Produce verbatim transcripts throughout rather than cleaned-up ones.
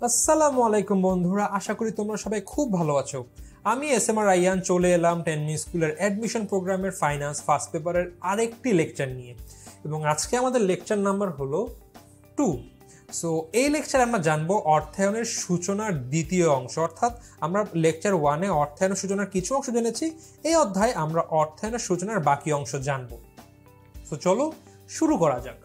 আসসালামু আলাইকুম বন্ধুরা, আশা করি তোমরা সবাই খুব ভালো আছো। আমি এস এম আর রাইয়ান চলে এলাম টেনমি স্কুলের অ্যাডমিশন প্রোগ্রামের ফাইন্যান্স ফার্স্ট পেপারের আরেকটি লেকচার নিয়ে, এবং আজকে আমাদের লেকচার নাম্বার হলো টু। সো এই লেকচারে আমরা জানবো অর্থায়নের সূচনার দ্বিতীয় অংশ, অর্থাৎ আমরা লেকচার ওয়ানে অর্থায়নের সূচনার কিছু অংশ জেনেছি, এই অধ্যায়ে আমরা অর্থায়নের সূচনার বাকি অংশ জানবো। তো চলো শুরু করা যাক।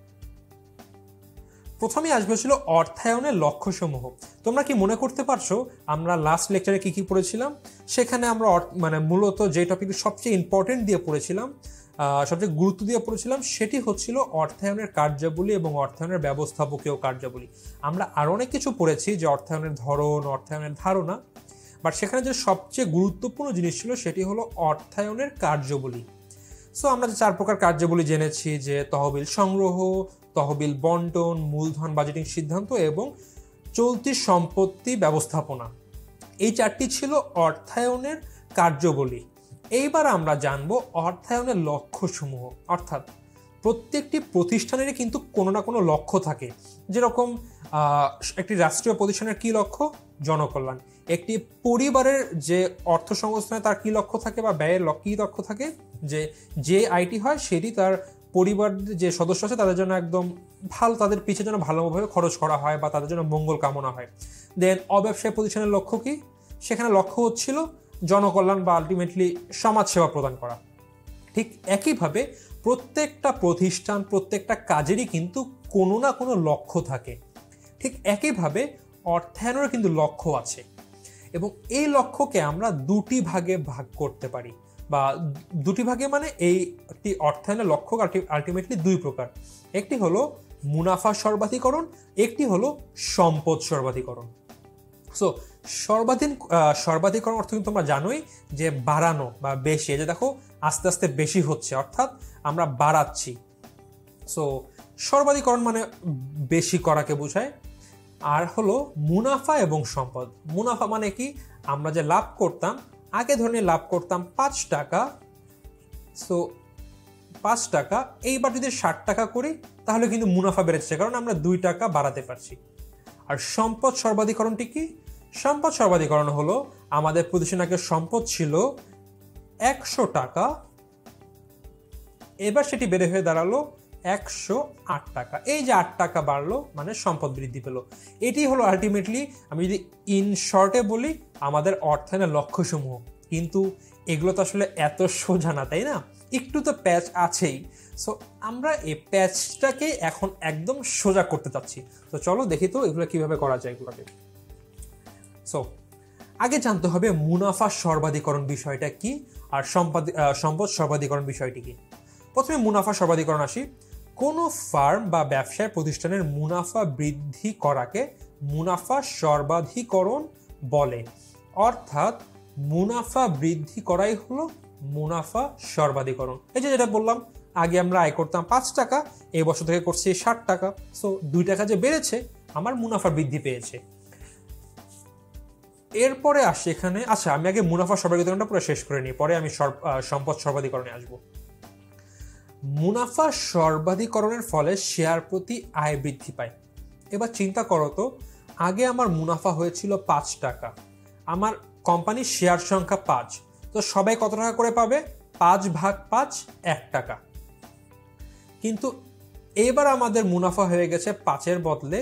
প্রথমে আসবে ছিল অর্থায়নের লক্ষ্যসমূহ। তোমরা কি মনে করতে পারছো আমরা লাস্ট লেকচারে কি কি পড়েছিলাম? সেখানে আমরা মানে মূলত যে টপিকটি সবচেয়ে ইম্পর্টেন্ট দিয়ে পড়েছিলাম, সবচেয়ে গুরুত্ব দিয়ে পড়েছিলাম, সেটি হচ্ছিল অর্থায়নের কার্যাবলী এবং অর্থায়নের ব্যবস্থাপকীয় কার্যাবলী। আমরা আরও অনেক কিছু পড়েছি, যে অর্থায়নের ধরন, অর্থায়নের ধারণা, বাট সেখানে যে সবচেয়ে গুরুত্বপূর্ণ জিনিস ছিল সেটি হলো অর্থায়নের কার্যাবলী। সো আমরা যে চার প্রকার কার্যাবলী জেনেছি, যে তহবিল সংগ্রহ, তহবিল বন্টন, মূলধন বাজেটিং সিদ্ধান্ত এবং চলতি সম্পত্তি ব্যবস্থাপনা, এই চারটি ছিল অর্থায়নের কার্যাবলী। এইবার আমরা জানব অর্থায়নের লক্ষ্যসমূহ, অর্থাৎ প্রত্যেকটি প্রতিষ্ঠানেরই কিন্তু কোনো না কোনো লক্ষ্য থাকে। যেরকম একটি রাষ্ট্রীয় প্রতিষ্ঠানের কি লক্ষ্য? জনকল্যাণ। একটি পরিবারের যে অর্থ সংস্থানে তার কি লক্ষ্য থাকে, বা ব্যয়ের কি লক্ষ্য থাকে, যে যে আইটি হয় সেটি তার পরিবার যে সদস্য আছে তাদের জন্য একদম ভালো, তাদের পিছিয়ে যেন ভালোভাবে খরচ করা হয় বা তাদের জন্য মঙ্গল কামনা হয়। দেন অব্যবসায়ী প্রতিষ্ঠানের লক্ষ্য কি? সেখানে লক্ষ্য হচ্ছিল জনকল্যাণ বা আলটিমেটলি সমাজসেবা প্রদান করা। ঠিক একইভাবে প্রত্যেকটা প্রতিষ্ঠান, প্রত্যেকটা কাজেরই কিন্তু কোনো না কোনো লক্ষ্য থাকে। ঠিক একইভাবে অর্থায়নেরও কিন্তু লক্ষ্য আছে, এবং এই লক্ষ্যকে আমরা দুটি ভাগে ভাগ করতে পারি, বা দুটি ভাগে মানে এই একটি অর্থায়নের লক্ষ্য আলটিমেটলি দুই প্রকার। একটি হলো মুনাফা সর্বাধিকরণ, একটি হলো সম্পদ সর্বাধিকরণ। সো সর্বাধিক সর্বাধিকরণ অর্থ কিন্তু তোমরা জানোই যে বাড়ানো বা বেশি, যে দেখো আস্তে আস্তে বেশি হচ্ছে, অর্থাৎ আমরা বাড়াচ্ছি। সো সর্বাধিকরণ মানে বেশি করাকে বোঝায়। আর হলো মুনাফা এবং সম্পদ। মুনাফা মানে কি? আমরা যে লাভ করতাম, আগে ধরে লাভ করতাম পাঁচ টাকা, সো পাঁচ টাকা, এইবার যদি ষাট টাকা করি তাহলে কিন্তু মুনাফা বেড়েছে, কারণ আমরা দুই টাকা বাড়াতে পারছি। আর সম্পদ সর্বাধিকরণটি কি? সম্পদ সর্বাধিকরণ হলো আমাদের প্রতিষ্ঠানের সম্পদ ছিল একশো টাকা, এবার সেটি বেড়ে হয়ে দাঁড়ালো একশো আট টাকা। এই যে আট টাকা বাড়লো মানে সম্পদ বৃদ্ধি পেল। এটি হলো আলটিমেটলি, আমি যদি ইন শর্টে বলি, আমাদের অর্থায়নের লক্ষ্যসমূহ। কিন্তু এগুলো তো আসলে এত সোজা না, তাই না? একটু তো প্যাচ আছেই। সো আমরা এই প্যাচটাকে এখন একদম সোজা করতে চাচ্ছি। তো চলো দেখি তো এগুলো কিভাবে করা যায় এগুলোকে। সো আগে জানতে হবে মুনাফা সর্বাধিকরণ বিষয়টা কি, আর সম্পদ সম্পদ সর্বাধিকরণ বিষয়টি কি। প্রথমে মুনাফা সর্বাধিকরণ আসি। কোনো ফার্ম বা ব্যবসায় প্রতিষ্ঠানের মুনাফা বৃদ্ধি করাকে মুনাফা সর্বাধিকরণ বলে। অর্থাৎ মুনাফা বৃদ্ধি করাই হলো মুনাফা সর্বাধিকরণ। এই যে যেটা বললাম, আগে আমরা আয় করতাম পাঁচ টাকা, এই বছর থেকে করছি ষাট টাকা, সো দুই টাকা যে বেড়েছে, আমার মুনাফা বৃদ্ধি পেয়েছে। এরপরে আসি এখানে, আচ্ছা আমি আগে মুনাফা সর্বাধিকরণটা পুরো শেষ করে নিই, পরে আমি সম্পদ সর্বাধিকরণে আসবো। মুনাফা সর্বাধিকরণের ফলে শেয়ার প্রতি আয় বৃদ্ধি পায়। এবার চিন্তা করো তো, আগে আমার মুনাফা হয়েছিল পাঁচ টাকা, আমার কোম্পানির শেয়ার সংখ্যা পাঁচ, তো সবাই কত টাকা করে পাবে? পাঁচ ভাগ পাঁচ, এক টাকা। কিন্তু এবার আমাদের মুনাফা হয়ে গেছে পাঁচের বদলে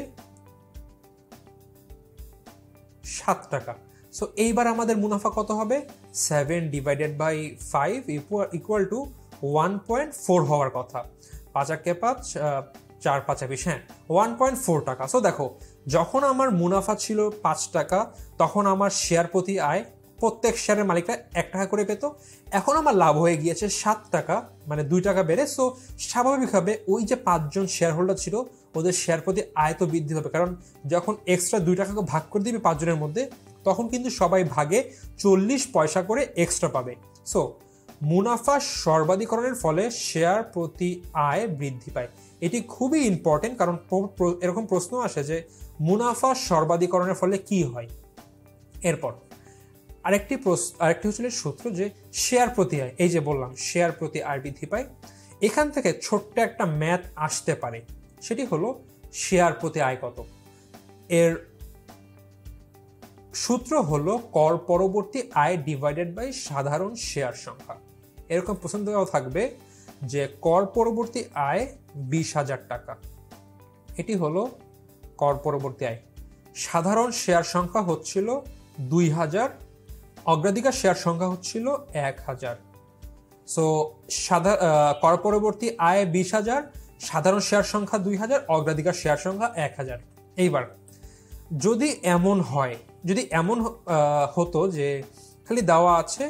সাত টাকা। সো এইবার আমাদের মুনাফা কত হবে? Seven divided by five equal to one point four হওয়ার কথা। পাঁচ একে পাঁচ, চার পাঁচে বিশ, হ্যাঁ ওয়ান পয়েন্ট ফোর টাকা। সো দেখো, যখন আমার মুনাফা ছিল পাঁচ টাকা, তখন আমার শেয়ার প্রতি আয়, প্রত্যেক শেয়ারের মালিকরা এক টাকা করে পেত। এখন আমার লাভ হয়ে গিয়েছে সাত টাকা, মানে দুই টাকা বেড়ে। সো স্বাভাবিকভাবে ওই যে পাঁচজন শেয়ার হোল্ডার ছিল, ওদের শেয়ার প্রতি আয় তো বৃদ্ধি হবে, কারণ যখন এক্সট্রা দুই টাকাকে ভাগ করে দিবে পাঁচজনের মধ্যে, তখন কিন্তু সবাই ভাগে চল্লিশ পয়সা করে এক্সট্রা পাবে। সো মুনাফা সর্বাধিকরণের ফলে শেয়ার প্রতি আয় বৃদ্ধি পায়। এটি খুবই ইম্পর্টেন্ট, কারণ এরকম প্রশ্ন আসে যে মুনাফা সর্বাধিকরণের ফলে কি হয়। এরপর আরেকটি আরেকটি হচ্ছিল সূত্র, যে শেয়ার প্রতি আয়। এই যে বললাম শেয়ার প্রতি আয় বৃদ্ধি পায়, এখান থেকে ছোট্ট একটা ম্যাথ আসতে পারে, সেটি হলো শেয়ার প্রতি আয় কত। এর সূত্র হলো কর পরবর্তী আয় ডিভাইডেড বাই সাধারণ শেয়ার সংখ্যা। এরকম প্রশ্ন দেওয়া থাকবে যে কর পরবর্তী আয় বিশ হাজার টাকা, এটি হলো কর পরবর্তী আয়। সাধারণ শেয়ার সংখ্যা হচ্ছিল দুই হাজার, অগ্রাধিকার শেয়ার সংখ্যা হচ্ছিল এক হাজার। সো সাধারণ কর পরবর্তী আয় বিশ হাজার, সাধারণ শেয়ার সংখ্যা দুই হাজার, অগ্রাধিকার শেয়ার সংখ্যা এক হাজার। এইবার যদি এমন হয়, যদি এমন হতো যে খালি দেওয়া আছে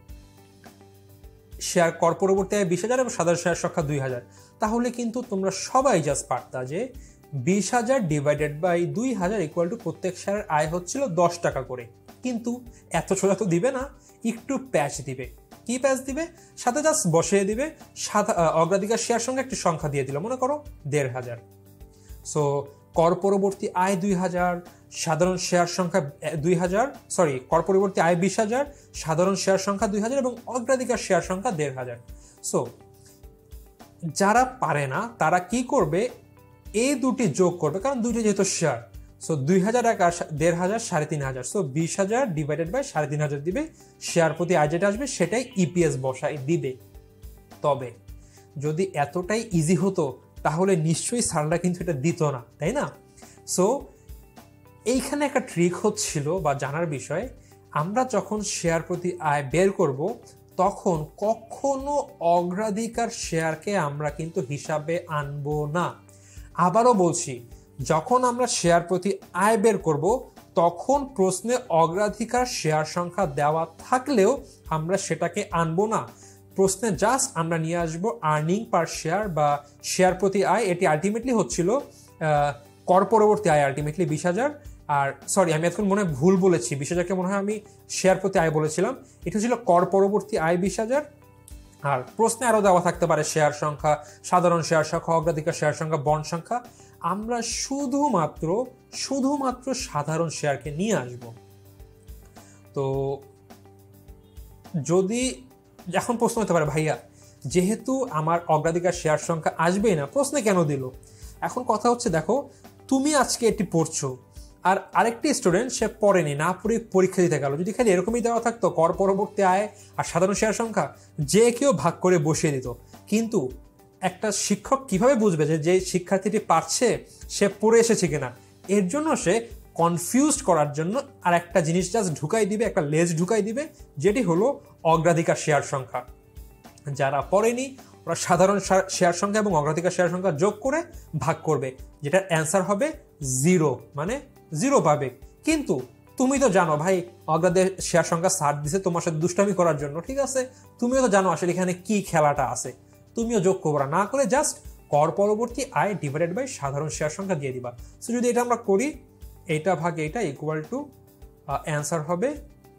শেয়ার কর পরবর্তী আয় বিশ হাজার এবং সাধারণ শেয়ার সংখ্যা দুই হাজার, তাহলে কিন্তু তোমরা সবাই জাস্ট পারতা যে বিশ হাজার ডিভাইডেড বাই দুই হাজার ইকুয়াল টু প্রত্যেক শেয়ারের আয় হচ্ছিল দশ টাকা করে। কিন্তু এত সোজা তো দিবে না, একটু প্যাচ দিবে। কি প্যাচ দিবে? সাথে জাস্ট বসিয়ে দিবে অগ্রাধিকার শেয়ার সঙ্গে একটি সংখ্যা দিয়ে দিল, মনে করো দেড় হাজার। সো কর পরবর্তী আয় দুই হাজার, সাধারণ শেয়ার সংখ্যা দুই হাজার, সরি কর পরবর্তী আয় বিশ হাজার, সাধারণ শেয়ার সংখ্যা দুই হাজার এবং অগ্রাধিকার শেয়ার সংখ্যা দেড় হাজার। সো যারা পারে না তারা কি করবে, এই দুটি যোগ করবে, কারণ দুটি যেহেতু শেয়ার। সো দুই হাজার এক আর দেড় হাজার সাড়ে তিন হাজার, সো বিশ হাজার ডিভাইডেড বাই সাড়ে তিন হাজার দিবে, শেয়ার প্রতি আয় যেটা আসবে সেটাই ইপিএস বসাই দিবে। তবে যদি এতটাই ইজি হতো তাহলে নিশ্চয়ই স্যাররা কিন্তু এটা দিত না, তাই না? সো এইখানে একটা ট্রিক হচ্ছিল বা জানার বিষয়, আমরা যখন শেয়ার প্রতি আয় বের করব তখন কখনো অগ্রাধিকার শেয়ারকে আমরা কিন্তু হিসাবে আনবো না। আবারও বলছি, যখন আমরা শেয়ার প্রতি আয় বের করব তখন প্রশ্নে অগ্রাধিকার শেয়ার সংখ্যা দেওয়া থাকলেও আমরা সেটাকে আনবো না। প্রশ্নে জাস্ট আমরা নিয়ে আসবো আর্নিং পার শেয়ার বা শেয়ার প্রতি আয়। এটি আলটিমেটলি হচ্ছিল কর পরবর্তী আয় আলটিমেটলি বিশ হাজার। আর সরি, আমি এখন মনে হয় ভুল বলেছি, বিশ হাজারকে মনে হয় আমি শেয়ার প্রতি আয় বলেছিলাম। এটা ছিল কর পরবর্তী আয় বিশ হাজার। আর প্রশ্নে আরও দেওয়া থাকতে পারে শেয়ার সংখ্যা, সাধারণ শেয়ার সংখ্যা, অগ্রাধিকার শেয়ার সংখ্যা, বন্ড সংখ্যা। আমরা শুধুমাত্র শুধুমাত্র সাধারণ শেয়ারকে নিয়ে আসব। তো যদি এখন প্রশ্ন হতে পারে, ভাইয়া যেহেতু আমার অগ্রাধিকার শেয়ার সংখ্যা আসবেই না, প্রশ্নে কেন দিল? এখন কথা হচ্ছে, দেখো তুমি আজকে এটি পড়ছো আর আরেকটি স্টুডেন্ট সে পড়েনি, না পড়ে পরীক্ষা দিতে গেল। যদি খালি এরকমই দেওয়া থাকতো কর পরবর্তী আয় আর সাধারণ শেয়ার সংখ্যা, যে কেউ ভাগ করে বসিয়ে দিত। কিন্তু একটা শিক্ষক কিভাবে বুঝবে যে যে শিক্ষার্থীটি পারছে সে পড়ে এসেছে কিনা? এর জন্য সে কনফিউজড করার জন্য আর একটা জিনিস জাস্ট ঢুকাই দিবে, একটা লেজ ঢুকাই দিবে, যেটি হলো অগ্রাধিকার শেয়ার সংখ্যা। যারা পড়েনি ওরা সাধারণ শেয়ার সংখ্যা এবং অগ্রাধিকার শেয়ার সংখ্যা যোগ করে ভাগ করবে, যেটার অ্যান্সার হবে জিরো, মানে জিরো পাবে। কিন্তু তুমি তো জানো ভাই অগ্রাধিকার শেয়ার সংখ্যা সার দিছে তোমার সাথে দুষ্টামি করার জন্য, ঠিক আছে? তুমিও তো জানো আসলে এখানে কি খেলাটা আছে। তুমিও যোগ করবা না করে জাস্ট কর পরবর্তী আয় ডিভাইডেড বাই সাধারণ শেয়ার সংখ্যা দিয়ে দিবা। সো যদি এটা আমরা করি, এইটা ভাগ এইটা ইকুয়াল টু অ্যান্সার হবে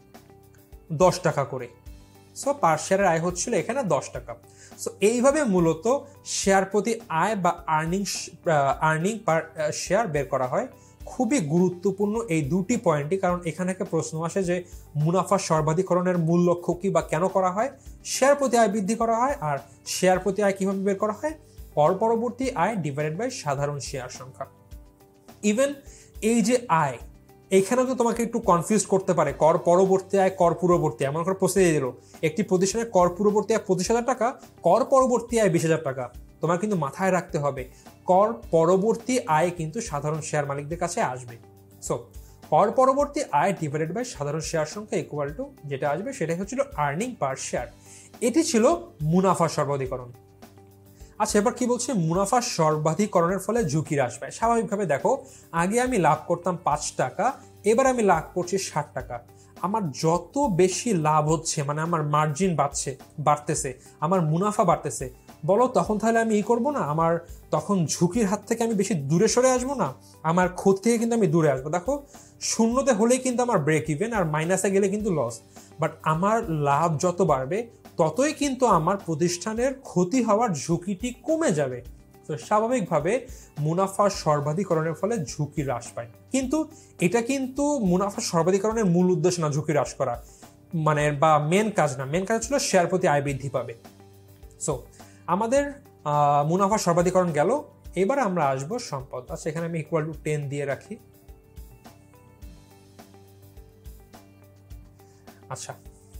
দশ টাকা করে। সো পার শেয়ারের আয় হচ্ছিল এখানে দশ টাকা। সো এইভাবে মূলত শেয়ার প্রতি আয় বা আর্নিং আর্নিং পার শেয়ার বের করা হয়। খুবই গুরুত্বপূর্ণ এই দুটি পয়েন্টই, কারণ এখানে একটা প্রশ্ন আসে যে মুনাফা সর্বাধিকরণের মূল লক্ষ্য কি বা কেন করা হয়? শেয়ার প্রতি আয় বৃদ্ধি করা হয়। আর শেয়ার প্রতি আয় কিভাবে বের করা হয়? কর পরবর্তী আয় ডিভাইডেড বাই সাধারণ শেয়ার সংখ্যা। ইভেন এই যে আয়, এইখানেও তো তোমাকে একটু কনফিউজ করতে পারে, কর পরবর্তী আয় কর পূর্ববর্তী আয়। মনে করে প্রশ্ন দিয়ে দিল একটি প্রতিষ্ঠানের কর পূর্ববর্তী আয় পঁচিশ হাজার টাকা, কর পরবর্তী আয় বিশ হাজার টাকা। তোমার কিন্তু মাথায় রাখতে হবে কর পরবর্তী আয় কিন্তু সাধারণ শেয়ার মালিকদের কাছে আসবে। সো কর পরবর্তী আয় ডিভাইডেড বাই সাধারণ শেয়ার সংখ্যা ইকুয়াল টু যেটা আসবে সেটাই হচ্ছিল আর্নিং পার শেয়ার। এটি ছিল মুনাফা সর্বাধিকরণ। আচ্ছা, এবার কি বলছে? মুনাফা সর্বাধিকরণের ফলে ঝুঁকি হ্রাস পায়। স্বাভাবিকভাবে দেখো, আগে আমি লাভ করতাম পাঁচ টাকা, এবার আমি লাভ করছি ষাট টাকা। আমার যত বেশি লাভ হচ্ছে, মানে আমার মার্জিন বাড়ছে বাড়তেছে, আমার মুনাফা বাড়তেছে, বলো তখন তাহলে আমি ই করবো না? আমার তখন ঝুঁকির হাত থেকে আমি বেশি দূরে সরে আসবো না? আমার ক্ষতি থেকে কিন্তু আমি দূরে আসবো। দেখো, শূন্যতে হলেই কিন্তু আমার ব্রেক ইভেন, আর মাইনাসে গেলে কিন্তু লস। বাট আমার লাভ যত বাড়বে ততই কিন্তু আমার প্রতিষ্ঠানের ক্ষতি হওয়ার ঝুঁকিটি কমে যাবে। তো স্বাভাবিকভাবে মুনাফা সর্বাধিকরণের ফলে ঝুঁকি হ্রাস পায়। কিন্তু এটা কিন্তু মুনাফা সর্বাধিকরণের মূল উদ্দেশ্য না, ঝুঁকি হ্রাস করা মানে বা মেন কাজ না। মেন কাজ ছিল শেয়ার প্রতি আয় বৃদ্ধি পাবে। সো আমাদের মুনাফা সর্বাধিকরণ গেল, এবার আমরা আসবো সম্পদ। আচ্ছা, এখানে আমি ইকুয়াল টু টেন দিয়ে রাখি। আচ্ছা,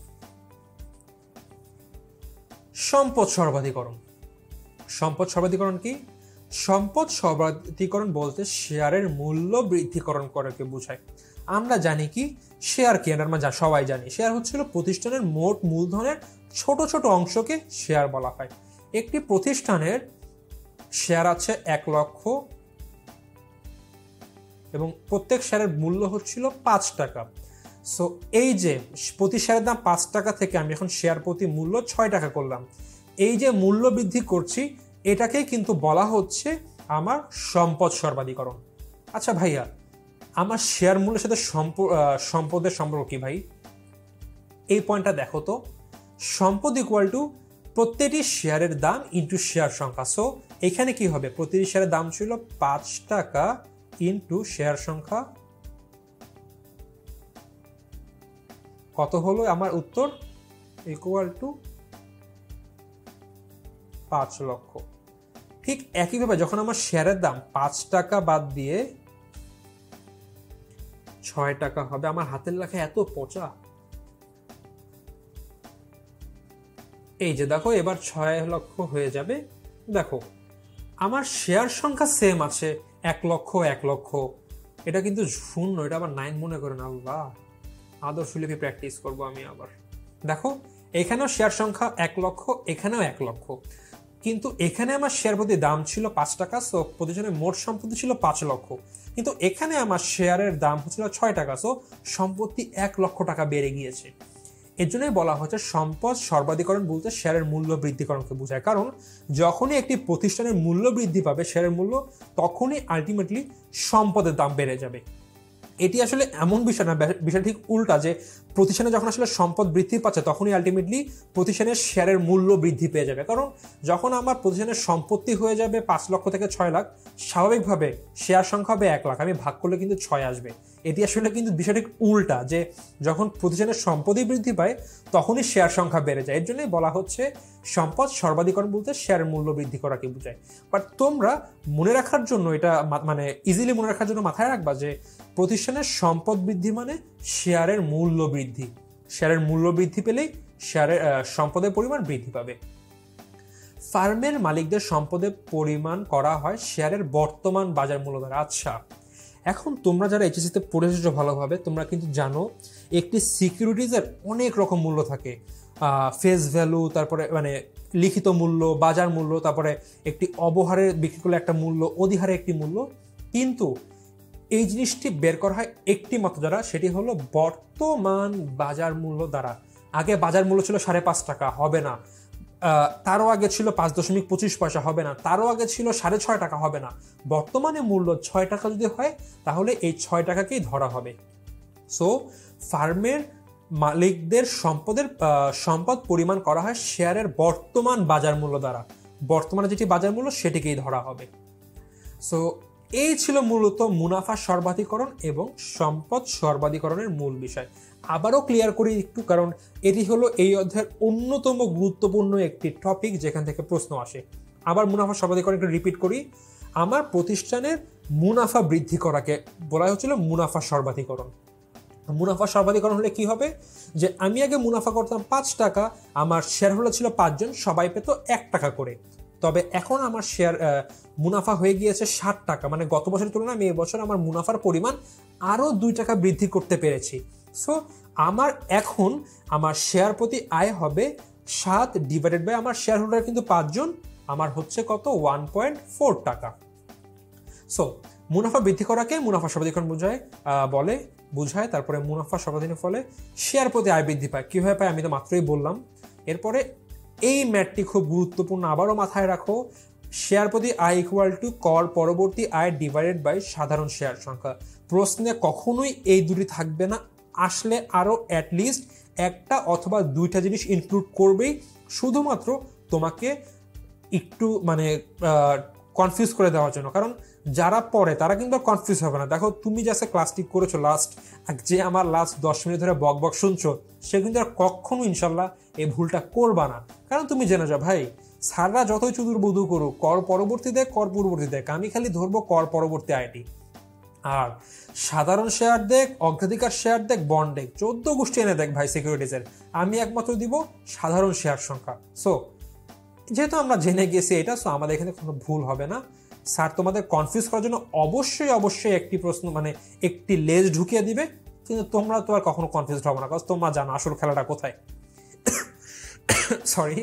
সম্পদ সর্বাধিকরণ। সম্পদ সর্বাধিকরণ কি? সম্পদ সর্বাধিকরণ বলতে শেয়ারের মূল্য বৃদ্ধিকরণ করাকে বোঝায়। আমরা জানি কি শেয়ার কি, আমরা সবাই জানি শেয়ার হচ্ছিল প্রতিষ্ঠানের মোট মূলধনের ছোট ছোট অংশকে শেয়ার বলা হয়। একটি প্রতিষ্ঠানের শেয়ার আছে এক লক্ষ এবং প্রত্যেক শেয়ারের মূল্য হচ্ছিল পাঁচ টাকা। সো এই যে প্রতি শেয়ারের দাম পাঁচ টাকা থেকে আমি এখন শেয়ার প্রতি মূল্য ছয় টাকা করলাম, এই যে মূল্য বৃদ্ধি করছি এটাকেই কিন্তু বলা হচ্ছে আমার সম্পদ সর্বাধিকরণ। আচ্ছা ভাইয়া, আমার শেয়ার মূল্যের সাথে সম্পদের সম্পর্ক কি ভাই? এই পয়েন্টটা দেখো তো, সম্পদ ইকুয়াল টু প্রত্যেকটি শেয়ারের দাম ইন্টু শেয়ার সংখ্যা। সো এখানে কি হবে, প্রতিটি শেয়ারের দাম ছিল পাঁচ টাকা ইন্টু শেয়ার সংখ্যা কত হলো? আমার উত্তর ইকুয়াল টু পাঁচ লক্ষ। ঠিক একইভাবে যখন আমার শেয়ারের দাম পাঁচ টাকা বাদ দিয়ে ছয় টাকা হবে, আমার হাতের লেখা এত পচা। এই যে দেখো এবার ছয় লক্ষ হয়ে যাবে। দেখো আমার শেয়ার সংখ্যা সেম আছে, এক লক্ষ এক লক্ষ, এটা কিন্তু শূন্য, এটা আবার নাইন মনে করেন। আল্লাহ, আদর্শ লিপি প্র্যাকটিস করবো আমি আবার। দেখো এখানেও শেয়ার সংখ্যা এক লক্ষ, এখানেও এক লক্ষ, কিন্তু এখানে আমার শেয়ার প্রতি দাম ছিল পাঁচ টাকা, সো প্রতিজনের মোট সম্পত্তি ছিল পাঁচ লক্ষ, কিন্তু এখানে আমার শেয়ারের দাম হচ্ছিল ছয় টাকা, সো সম্পত্তি এক লক্ষ টাকা বেড়ে গিয়েছে। এর জন্যই বলা হচ্ছে সম্পদ সর্বাধিকরণ বলতে শেয়ারের মূল্য বৃদ্ধিকরণকে বোঝায়। কারণ যখনই একটি প্রতিষ্ঠানের মূল্য বৃদ্ধি পাবে শেয়ারের মূল্য, তখনই আলটিমেটলি সম্পদের দাম বেড়ে যাবে। এটি আসলে এমন বিষয় না, বিষয় ঠিক উল্টা, যে প্রতিষ্ঠানে যখন আসলে সম্পদ বৃদ্ধি পাচ্ছে তখনই আলটিমেটলি প্রতিষ্ঠানের শেয়ারের মূল্য বৃদ্ধি পেয়ে যাবে। কারণ যখন আমার প্রতিষ্ঠানের সম্পত্তি হয়ে যাবে পাঁচ লক্ষ থেকে ছয় লাখ, স্বাভাবিকভাবে শেয়ার সংখ্যা হবে এক লাখ, আমি ভাগ করলে কিন্তু ছয় আসবে। এটি আসলে কিন্তু বিষয় ঠিক উল্টা, যে যখন প্রতিষ্ঠানের সম্পদই বৃদ্ধি পায় তখনই শেয়ার সংখ্যা বেড়ে যায়। এর জন্যই বলা হচ্ছে সম্পদ সর্বাধিকরণ বলতে শেয়ারের মূল্য বৃদ্ধি করাকে বোঝায়। বাট তোমরা মনে রাখার জন্য, এটা মানে ইজিলি মনে রাখার জন্য মাথায় রাখবা যে প্রতিষ্ঠানের সম্পদ বৃদ্ধি মানে শেয়ারের মূল্য বৃদ্ধি। শেয়ারের মূল্য বৃদ্ধি পেলেই শেয়ারের সম্পদের পরিমাণ বৃদ্ধি পাবে। ফার্মের মালিকদের সম্পদের পরিমাণ করা হয় শেয়ারের বর্তমান বাজার মূল্য দ্বারা। আচ্ছা, এখন তোমরা যারা এইচএসসিতে পড়ে এসেছো ভালোভাবে, তোমরা কিন্তু জানো একটি সিকিউরিটিজের অনেক রকম মূল্য থাকে। ফেস ভ্যালু, তারপরে মানে লিখিত মূল্য, বাজার মূল্য, তারপরে একটি অবহারে বিক্রি করলে একটা মূল্য, অধিহারে একটি মূল্য। কিন্তু এই জিনিসটি বের করা হয় একটি মাত্র দ্বারা, সেটি হলো বর্তমান বাজার মূল্য দ্বারা। আগে বাজার মূল্য ছিল সাড়ে পাঁচ টাকা, হবে না। তারও আগে ছিল পাঁচ দশমিক পঁচিশ পয়সা, হবে না। তারও আগে ছিল সাড়ে ছয় টাকা, হবে না। বর্তমানে মূল্য ছয় টাকা যদি হয় তাহলে এই ছয় টাকাকেই ধরা হবে। সো ফার্মের মালিকদের সম্পদের সম্পদ পরিমাণ করা হয় শেয়ারের বর্তমান বাজার মূল্য দ্বারা। বর্তমানে যেটি বাজার মূল্য সেটিকেই ধরা হবে। সো এই ছিল মূলত মুনাফা সর্বাধিকরণ এবং সম্পদ সর্বাধিকরণের মূল বিষয়। আবারও ক্লিয়ার করি একটু, কারণ এটি হলো এই অধ্যায়ের অন্যতম গুরুত্বপূর্ণ একটি টপিক যেখান থেকে প্রশ্ন আসে। আবার মুনাফা সর্বাধিকরণ একটু রিপিট করি। আমার প্রতিষ্ঠানের মুনাফা বৃদ্ধি করাকে বলা হচ্ছিল মুনাফা সর্বাধিকরণ। মুনাফা সর্বাধিকরণ হলে কি হবে, যে আমি আগে মুনাফা করতাম পাঁচ টাকা, আমার শেয়ার হোল্ডার ছিল পাঁচজন, সবাই পেত এক টাকা করে। তবে এখন আমার শেয়ার মুনাফা হয়ে গিয়েছে ষাট টাকা, মানে গত বছরের তুলনায় আমি এবছর আমার মুনাফার পরিমাণ আরও দুই টাকা বৃদ্ধি করতে পেরেছি। সো আমার এখন আমার শেয়ার প্রতি আয় হবে সাত ডিভাইডেড বাই আমার শেয়ার হোল্ডার কিন্তু পাঁচজন, আমার হচ্ছে কত, ওয়ান পয়েন্ট ফোর টাকা। সো মুনাফা বৃদ্ধি করাকে মুনাফা সর্বাধিকরণ বোঝায় বলে বুঝায় তারপরে মুনাফা সর্বাধিকরণের ফলে শেয়ার প্রতি আয় বৃদ্ধি পায়। কীভাবে পায় আমি তো মাত্রই বললাম। এরপরে এই ম্যাথটি খুব গুরুত্বপূর্ণ, আবারও মাথায় রাখো। শেয়ার প্রতি আয় ইকুয়াল টু কর পরবর্তী আয় ডিভাইডেড বাই সাধারণ শেয়ার সংখ্যা। প্রশ্নে কখনোই এই দুটি থাকবে না, আসলে আরও অ্যাটলিস্ট একটা অথবা দুইটা জিনিস ইনক্লুড করবেই, শুধুমাত্র তোমাকে একটু মানে কনফিউজ করে দেওয়ার জন্য। কারণ যারা পড়ে তারা কিন্তু কনফিউজ হবে না। দেখো তুমি যে ক্লাসটি করেছো লাস্ট, যে আমার লাস্ট দশ মিনিট ধরে বক বক শুনছো, সে কিন্তু আর কখনো ইনশাল্লাহ এই ভুলটা করবা না। কারণ তুমি জেনে যাও ভাই, স্যাররা যতই চুদুর বুদু করুক, কর পরবর্তী দেখ কর পূর্ববর্তী দেখ, আমি খালি ধরবো কর পরবর্তী আইটি। আর সাধারণ শেয়ার দেখ, অগ্রাধিকার শেয়ার দেখ, বন্ড দেখ, চোদ্দ গোষ্ঠী এনে দেখ ভাই সিকিউরিটিজের, আমি একমাত্র দিব সাধারণ শেয়ার সংখ্যা। সো যেহেতু আমরা জেনে গেছি এটা, সো আমাদের এখানে কোনো ভুল হবে না। স্যার তোমাদের কনফিউজ করার জন্য অবশ্যই অবশ্যই একটি প্রশ্ন মানে একটি লেজ ঢুকিয়ে দিবে, কিন্তু তোমরা তো আর কখনো কনফিউজ হবে না, কারণ তোমরা জানো আসল খেলাটা কোথায়। সরি।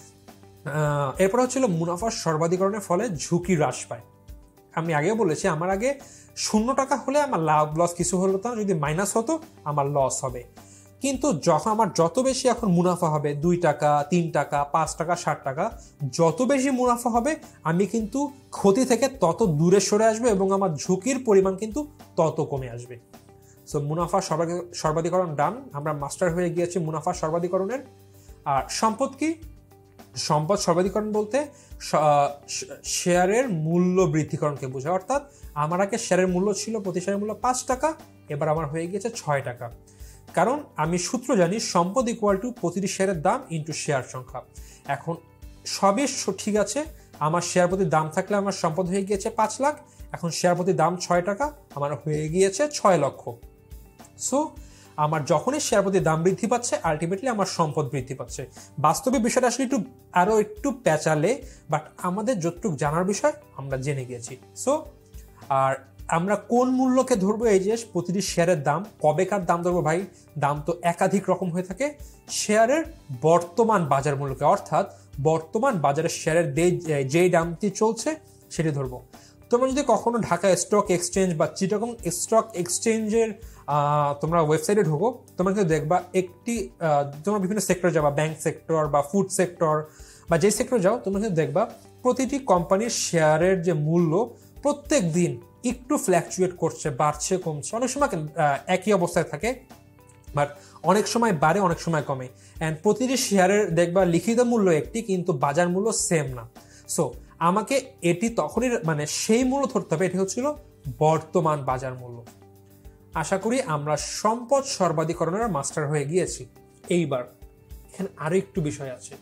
এরপর হচ্ছিল মুনাফার সর্বাধিকরণের ফলে ঝুঁকি হ্রাস পায়। আমি আগেও বলেছি আমার আগে শূন্য টাকা হলে আমার লাভ লস কিছু হলো না, যদি মাইনাস হতো আমার লস হবে। কিন্তু যখন আমার যত বেশি এখন মুনাফা হবে, দুই টাকা, তিন টাকা, পাঁচ টাকা, ষাট টাকা, যত বেশি মুনাফা হবে আমি কিন্তু ক্ষতি থেকে তত দূরে সরে আসবে এবং আমার ঝুঁকির পরিমাণ কিন্তু তত কমে আসবে। সো মুনাফা সর্বাধিকরণ ডান, আমরা মাস্টার হয়ে গিয়েছি মুনাফা সর্বাধিকরণের। আর সম্পদ কি? সম্পদ সর্বাধিকরণ বলতে শেয়ারের মূল্য বৃদ্ধিকরণকে বোঝায়। অর্থাৎ আমার আগে শেয়ারের মূল্য ছিল প্রতি শেয়ারের মূল্য পাঁচ টাকা, এবার আমার হয়ে গিয়েছে ছয় টাকা। কারণ আমি সূত্র জানি সম্পদ ইকুয়াল টু প্রতিটি শেয়ারের দাম ইন্টু শেয়ার সংখ্যা। এখন সবই ঠিক আছে, আমার শেয়ার প্রতি দাম থাকলে আমার সম্পদ হয়ে গিয়েছে পাঁচ লাখ, এখন শেয়ার প্রতি দাম ছয় টাকা, আমার হয়ে গিয়েছে ছয় লক্ষ। সো আমার যখনই শেয়ার প্রতি দাম বৃদ্ধি পাচ্ছে আলটিমেটলি আমার সম্পদ বৃদ্ধি পাচ্ছে। বাস্তবে বিষয়টা আসলে একটু আরও একটু প্যাচালে, বাট আমাদের যতটুকু জানার বিষয় আমরা জেনে গিয়েছি। সো আর আমরা কোন মূল্যকে ধরবো? এই যে প্রতিটি শেয়ারের দাম, কবেকার দাম ধরবো ভাই? দাম তো একাধিক রকম হয়ে থাকে। শেয়ারের বর্তমান বাজার মূল্যকে, অর্থাৎ বর্তমান বাজারের শেয়ারের যেই দামটি চলছে সেটি ধরবো। তোমরা যদি কখনো ঢাকা স্টক এক্সচেঞ্জ বা চিটাগং স্টক এক্সচেঞ্জের তোমরা ওয়েবসাইটে ঢোকো, তোমরা কিন্তু দেখবা একটি তোমরা বিভিন্ন সেক্টর যাবা, ব্যাংক সেক্টর বা ফুড সেক্টর বা যেই সেক্টর যাও, তোমরা কিন্তু দেখবা প্রতিটি কোম্পানির শেয়ারের যে মূল্য প্রত্যেক দিন একটু ফ্ল্যাকচুয়েট করছে, বাড়ছে কমছে, অনেক সময় একই অবস্থায় থাকে, বাট অনেক সময় বাড়ে অনেক সময় কমে। অ্যান্ড প্রতিটি শেয়ারের দেখবা লিখিত মূল্য একটি, কিন্তু বাজার মূল্য সেম না। সো আমাকে এটি তখনই মানে সেই মূল্য ধরতে হবে, এটি হচ্ছিল বর্তমান বাজার মূল্য। আশা করি আমরা সম্পদ সর্বাধিকরণের মাস্টার হয়ে গিয়েছি। এইবার এখানে আরো একটু বিষয় আছে,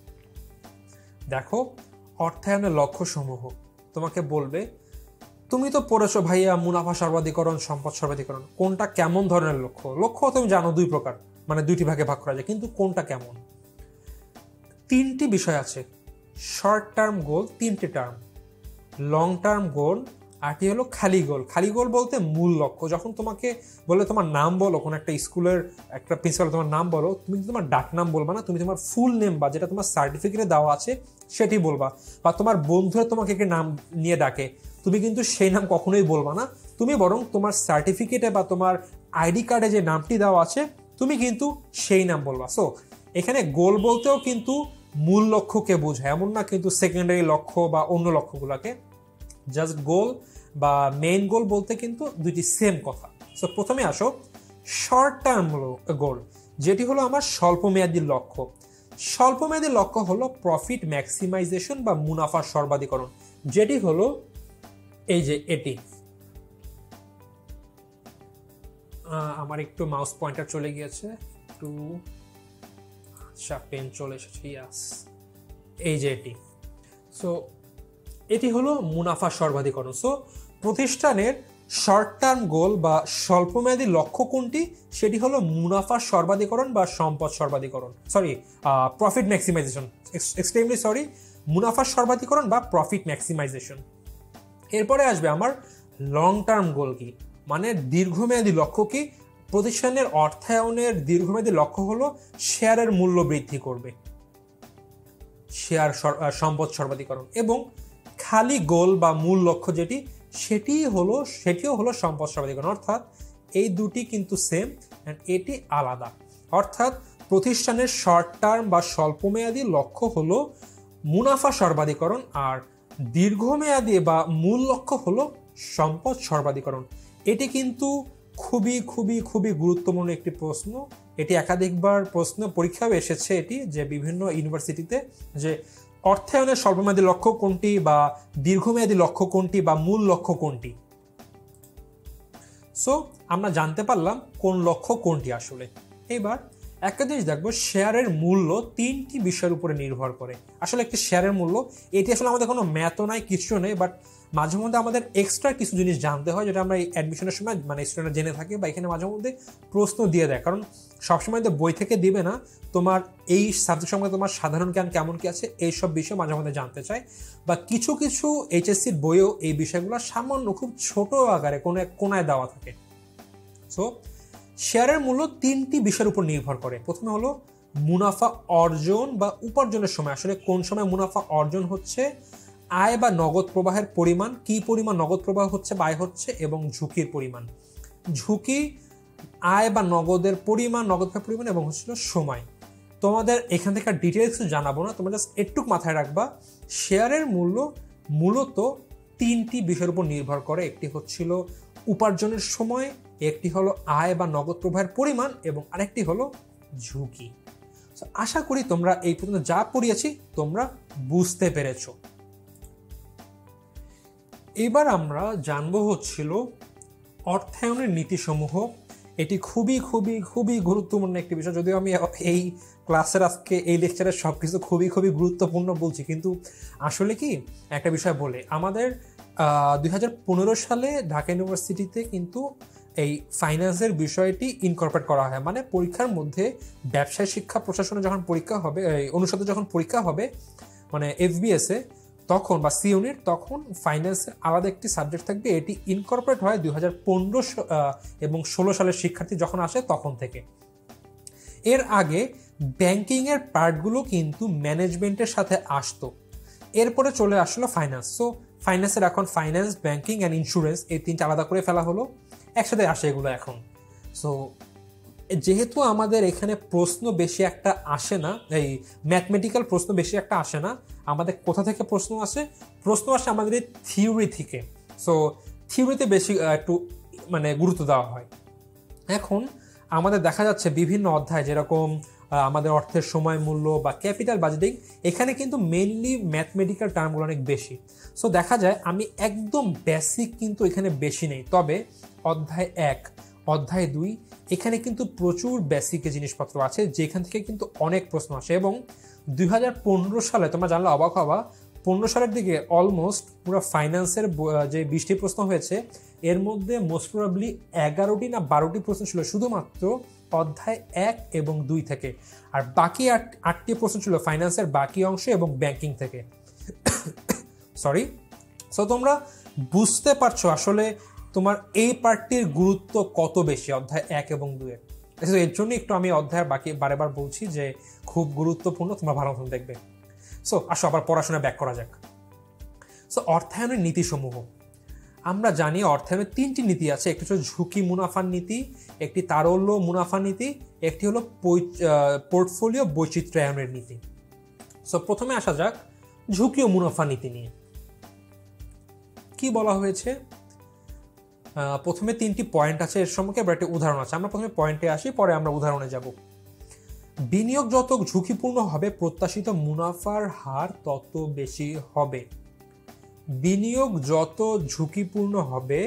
দেখো অর্থায়নের লক্ষ্য সমূহ তোমাকে বলবে, তুমি তো পড়েছো ভাইয়া মুনাফা সর্বাধিকরণ, সম্পদ সর্বাধিকরণ, কোনটা কেমন ধরনের লক্ষ্য? লক্ষ্য তুমি জানো দুই প্রকার, মানে দুইটি ভাগে ভাগ করা যায়, কিন্তু কোনটা কেমন? তিনটি বিষয় আছে, শর্ট টার্ম গোল তিনটি টার্ম, লং টার্ম গোল, আরটি হলো খালি গোল। খালি গোল বলতে মূল লক্ষ্য। যখন তোমাকে বলে তোমার নাম বলো, কোনো একটা স্কুলের একটা প্রিন্সিপাল তোমার নাম বলো, তুমি তোমার ডাক নাম বলবা না, তুমি তোমার ফুল নেম বা যেটা তোমার সার্টিফিকেটে দেওয়া আছে সেটি বলবা। বা তোমার বন্ধুরা তোমাকে একটা নাম নিয়ে ডাকে, তুমি কিন্তু সেই নাম কখনোই বলবা না, তুমি বরং তোমার সার্টিফিকেটে বা তোমার আইডি কার্ডে যে নামটি দেওয়া আছে তুমি কিন্তু সেই নাম বলবা। সো এখানে গোল বলতেও কিন্তু মূল লক্ষ্যকে বোঝায়, এমন না কিন্তু সেকেন্ডারি লক্ষ্য বা অন্য লক্ষ্যগুলোকে। জাস্ট গোল বা মেইন গোল বলতে কিন্তু দুইটি সেম কথা। সো প্রথমে আসো শর্ট টার্ম গোল, যেটি হলো আমার স্বল্পমেয়াদী লক্ষ্য। স্বল্পমেয়াদী লক্ষ্য হলো প্রফিট ম্যাক্সিমাইজেশন বা মুনাফা সর্বাধিকরণ, যেটি হলো এই যে এটি, আমার একটু মাউস পয়েন্টার চলে গিয়েছে, একটু আচ্ছা পেন চলে এসেছে, ইয়াস, এই যে এটি। সো এটি হলো মুনাফা সর্বাধিকরণ। সো প্রতিষ্ঠানের শর্ট টার্ম গোল বা স্বল্পমেয়াদী লক্ষ্য কোনটি? সেটি হলো মুনাফা সর্বাধিকরণ বা সম্পদ সর্বাধিকরণ, sorry profit maximisation, extremely sorry, মুনাফা সর্বাধিকরণ বা প্রফিট ম্যাক্সিমাইজেশন। এরপরে আসবে আমার লং টার্ম গোল কি, মানে দীর্ঘমেয়াদী লক্ষ্য কি? প্রতিষ্ঠানের অর্থায়নের দীর্ঘমেয়াদী লক্ষ্য হলো শেয়ারের মূল্য বৃদ্ধি করবে, শেয়ার সম্পদ সর্বাধিকরণ। এবং খালি গোল বা মূল লক্ষ্য যেটি, সেটি হলো সেটিও হলো সম্পদ সর্বাধিকরণ। অর্থাৎ এই দুটি কিন্তু সেম, অ্যান্ড এটি আলাদা। অর্থাৎ প্রতিষ্ঠানের শর্ট টার্ম বা স্বল্পমেয়াদী লক্ষ্য হলো মুনাফা সর্বাধিকরণ, আর দীর্ঘমেয়াদী বা মূল লক্ষ্য হলো সম্পদ সর্বাধিকরণ। এটি কিন্তু খুবই খুবই খুবই গুরুত্বপূর্ণ একটি প্রশ্ন। এটি একাধিকবার প্রশ্ন পরীক্ষাও এসেছে এটি, যে বিভিন্ন ইউনিভার্সিটিতে, যে অর্থায়নের স্বল্পমেয়াদী লক্ষ্য কোনটি বা দীর্ঘমেয়াদী লক্ষ্য কোনটি বা মূল লক্ষ্য কোনটি। সো আমরা জানতে পারলাম কোন লক্ষ্য কোনটি আসলে। এবার একটা জিনিস দেখবো, শেয়ারের মূল্য তিনটি বিষয়ের উপরে নির্ভর করে। আসলে একটি শেয়ারের মূল্য, এটি আসলে আমাদের কোনো ম্যাথও নাই, কিছু নেই, বাট মাঝে মধ্যে আমাদের এক্সট্রা কিছু জিনিস জানতে হয়, যেটা আমরা এই অ্যাডমিশনের সময় মানে স্টুডেন্টরা জেনে থাকে, বা এখানে মাঝে মধ্যে প্রশ্ন দিয়ে দেয়। কারণ সবসময় তো বই থেকে দিবে না, তোমার এই সাবজেক্ট সম্বন্ধে তোমার সাধারণ জ্ঞান কেমন কি আছে এইসব বিষয় মাঝে মধ্যে জানতে চায়, বা কিছু কিছু এইচএসসির বইও এই বিষয়গুলো সামান্য খুব ছোট আকারে কোনো এক কোনায় দেওয়া থাকে। সো শেয়ারের মূল্য তিনটি বিষয়ের উপর নির্ভর করে। প্রথমে হলো মুনাফা অর্জন বা উপার্জনের সময়, আসলে কোন সময় মুনাফা অর্জন হচ্ছে, আয় বা নগদ প্রবাহের পরিমাণ, কি পরিমাণ নগদ প্রবাহ হচ্ছে বা আয় হচ্ছে, এবং ঝুঁকির পরিমাণ। ঝুঁকি, আয় বা নগদের পরিমাণ, নগদ পরিমাণ, এবং হচ্ছিল সময়। তোমাদের এখান থেকে ডিটেলস জানাবো না, তোমরা জাস্ট একটু মাথায় রাখবা শেয়ারের মূল্য মূলত তিনটি বিষয়ের উপর নির্ভর করে। একটি হচ্ছিল উপার্জনের সময়, একটি হলো আয় বা নগদ প্রবাহের পরিমাণ, এবং আরেকটি হলো ঝুঁকি। আশা করি তোমরা এই পর্যন্ত যা পড়িয়েছি তোমরা বুঝতে পেরেছো। এবার আমরা জানবো হচ্ছিল অর্থায়নের নীতিসমূহ। এটি খুবই খুবই খুবই গুরুত্বপূর্ণ একটি বিষয়, যদিও আমি এই ক্লাসের আজকে এই লেকচারের সব কিছু খুবই খুবই গুরুত্বপূর্ণ বলছি, কিন্তু আসলে কি একটা বিষয় বলে, আমাদের দুই হাজার পনেরো সালে ঢাকা ইউনিভার্সিটিতে কিন্তু এই ফাইন্যান্সের বিষয়টি ইনকর্পোরেট করা হয়। মানে পরীক্ষার মধ্যে ব্যবসায় শিক্ষা প্রশাসনে যখন পরীক্ষা হবে, অনুষদে যখন পরীক্ষা হবে, মানে এফবিএসে তখন বা সি ইউনিট, তখন ফাইন্যান্সের আলাদা একটি সাবজেক্ট থাকবে। এটি ইনকর্পোরেট হয় দুই হাজার পনেরো এবং ষোলো সালের শিক্ষার্থী যখন আসে তখন থেকে। এর আগে ব্যাংকিংয়ের পার্টগুলো কিন্তু ম্যানেজমেন্টের সাথে আসতো, এরপরে চলে আসলো ফাইন্যান্স। সো ফাইন্যান্সের এখন ফাইন্যান্স, ব্যাংকিং অ্যান্ড ইন্স্যুরেন্স এই তিনটা আলাদা করে ফেলা হলো, একসাথে আসে এগুলো এখন। সো যেহেতু আমাদের এখানে প্রশ্ন বেশি একটা আসে না, এই ম্যাথমেটিক্যাল প্রশ্ন বেশি একটা আসে না, আমাদের কোথা থেকে প্রশ্ন আসে? প্রশ্ন আসে আমাদের এই থিওরি থেকে। সো থিওরিতে বেশি একটু মানে গুরুত্ব দেওয়া হয়। এখন আমাদের দেখা যাচ্ছে বিভিন্ন অধ্যায়, যেরকম আমাদের অর্থের সময় মূল্য বা ক্যাপিটাল বাজেটিং, এখানে কিন্তু মেইনলি ম্যাথমেটিক্যাল টার্মগুলো অনেক বেশি। সো দেখা যায় আমি একদম বেসিক কিন্তু এখানে বেশি নেই, তবে অধ্যায় এক, অধ্যায় দুই, এখানে কিন্তু প্রচুর বেসিক জিনিসপত্র আছে, যেখান থেকে কিন্তু অনেক প্রশ্ন আসে। এবং দুই হাজার পনেরো সালে তোমরা জানলে অবাক হবা, পনেরো সালের দিকে অলমোস্ট পুরো ফাইন্যান্সের যে বিশটি প্রশ্ন হয়েছে, এর মধ্যে মোস্ট প্রবাবলি এগারোটি না বারোটি প্রশ্ন ছিল শুধুমাত্র অধ্যায় এক এবং দুই থেকে, আর বাকি আট আটটি প্রশ্ন ছিল ফাইন্যান্সের বাকি অংশ এবং ব্যাংকিং থেকে। সরি। সো তোমরা বুঝতে পারছো আসলে তোমার এই পার্টটির গুরুত্ব কত বেশি অধ্যায় এক এবং দুয়ের। এর জন্য একটু আমি অধ্যায়ের বাকি বারেবার বলছি যে খুব গুরুত্বপূর্ণ, তোমরা ভালো মতন দেখবে। সো আসো আবার পড়াশোনা ব্যাক করা যাক। সো অর্থায়নের নীতিসমূহ, আমরা জানি অর্থায়নের তিনটি নীতি আছে। একটি হলো ঝুঁকি মুনাফার নীতি, একটি তারল্য মুনাফা নীতি, একটি হলো পোর্টফোলিও বৈচিত্র্যায়নের নীতি। সো প্রথমে আসা যাক ঝুঁকি ও মুনাফা নীতি নিয়ে। কি বলা হয়েছে? প্রথমে তিনটি পয়েন্ট আছে, এর সম্পর্কে আবার একটি উদাহরণ আছে। আমরা প্রথমে পয়েন্টে আসি, পরে আমরা উদাহরণে যাব। বিনিয়োগ যত ঝুঁকিপূর্ণ হবে, প্রত্যাশিত মুনাফার হার তত বেশি হবে। বিনিয়োগ যত ঝুঁকিপূর্ণ হবে,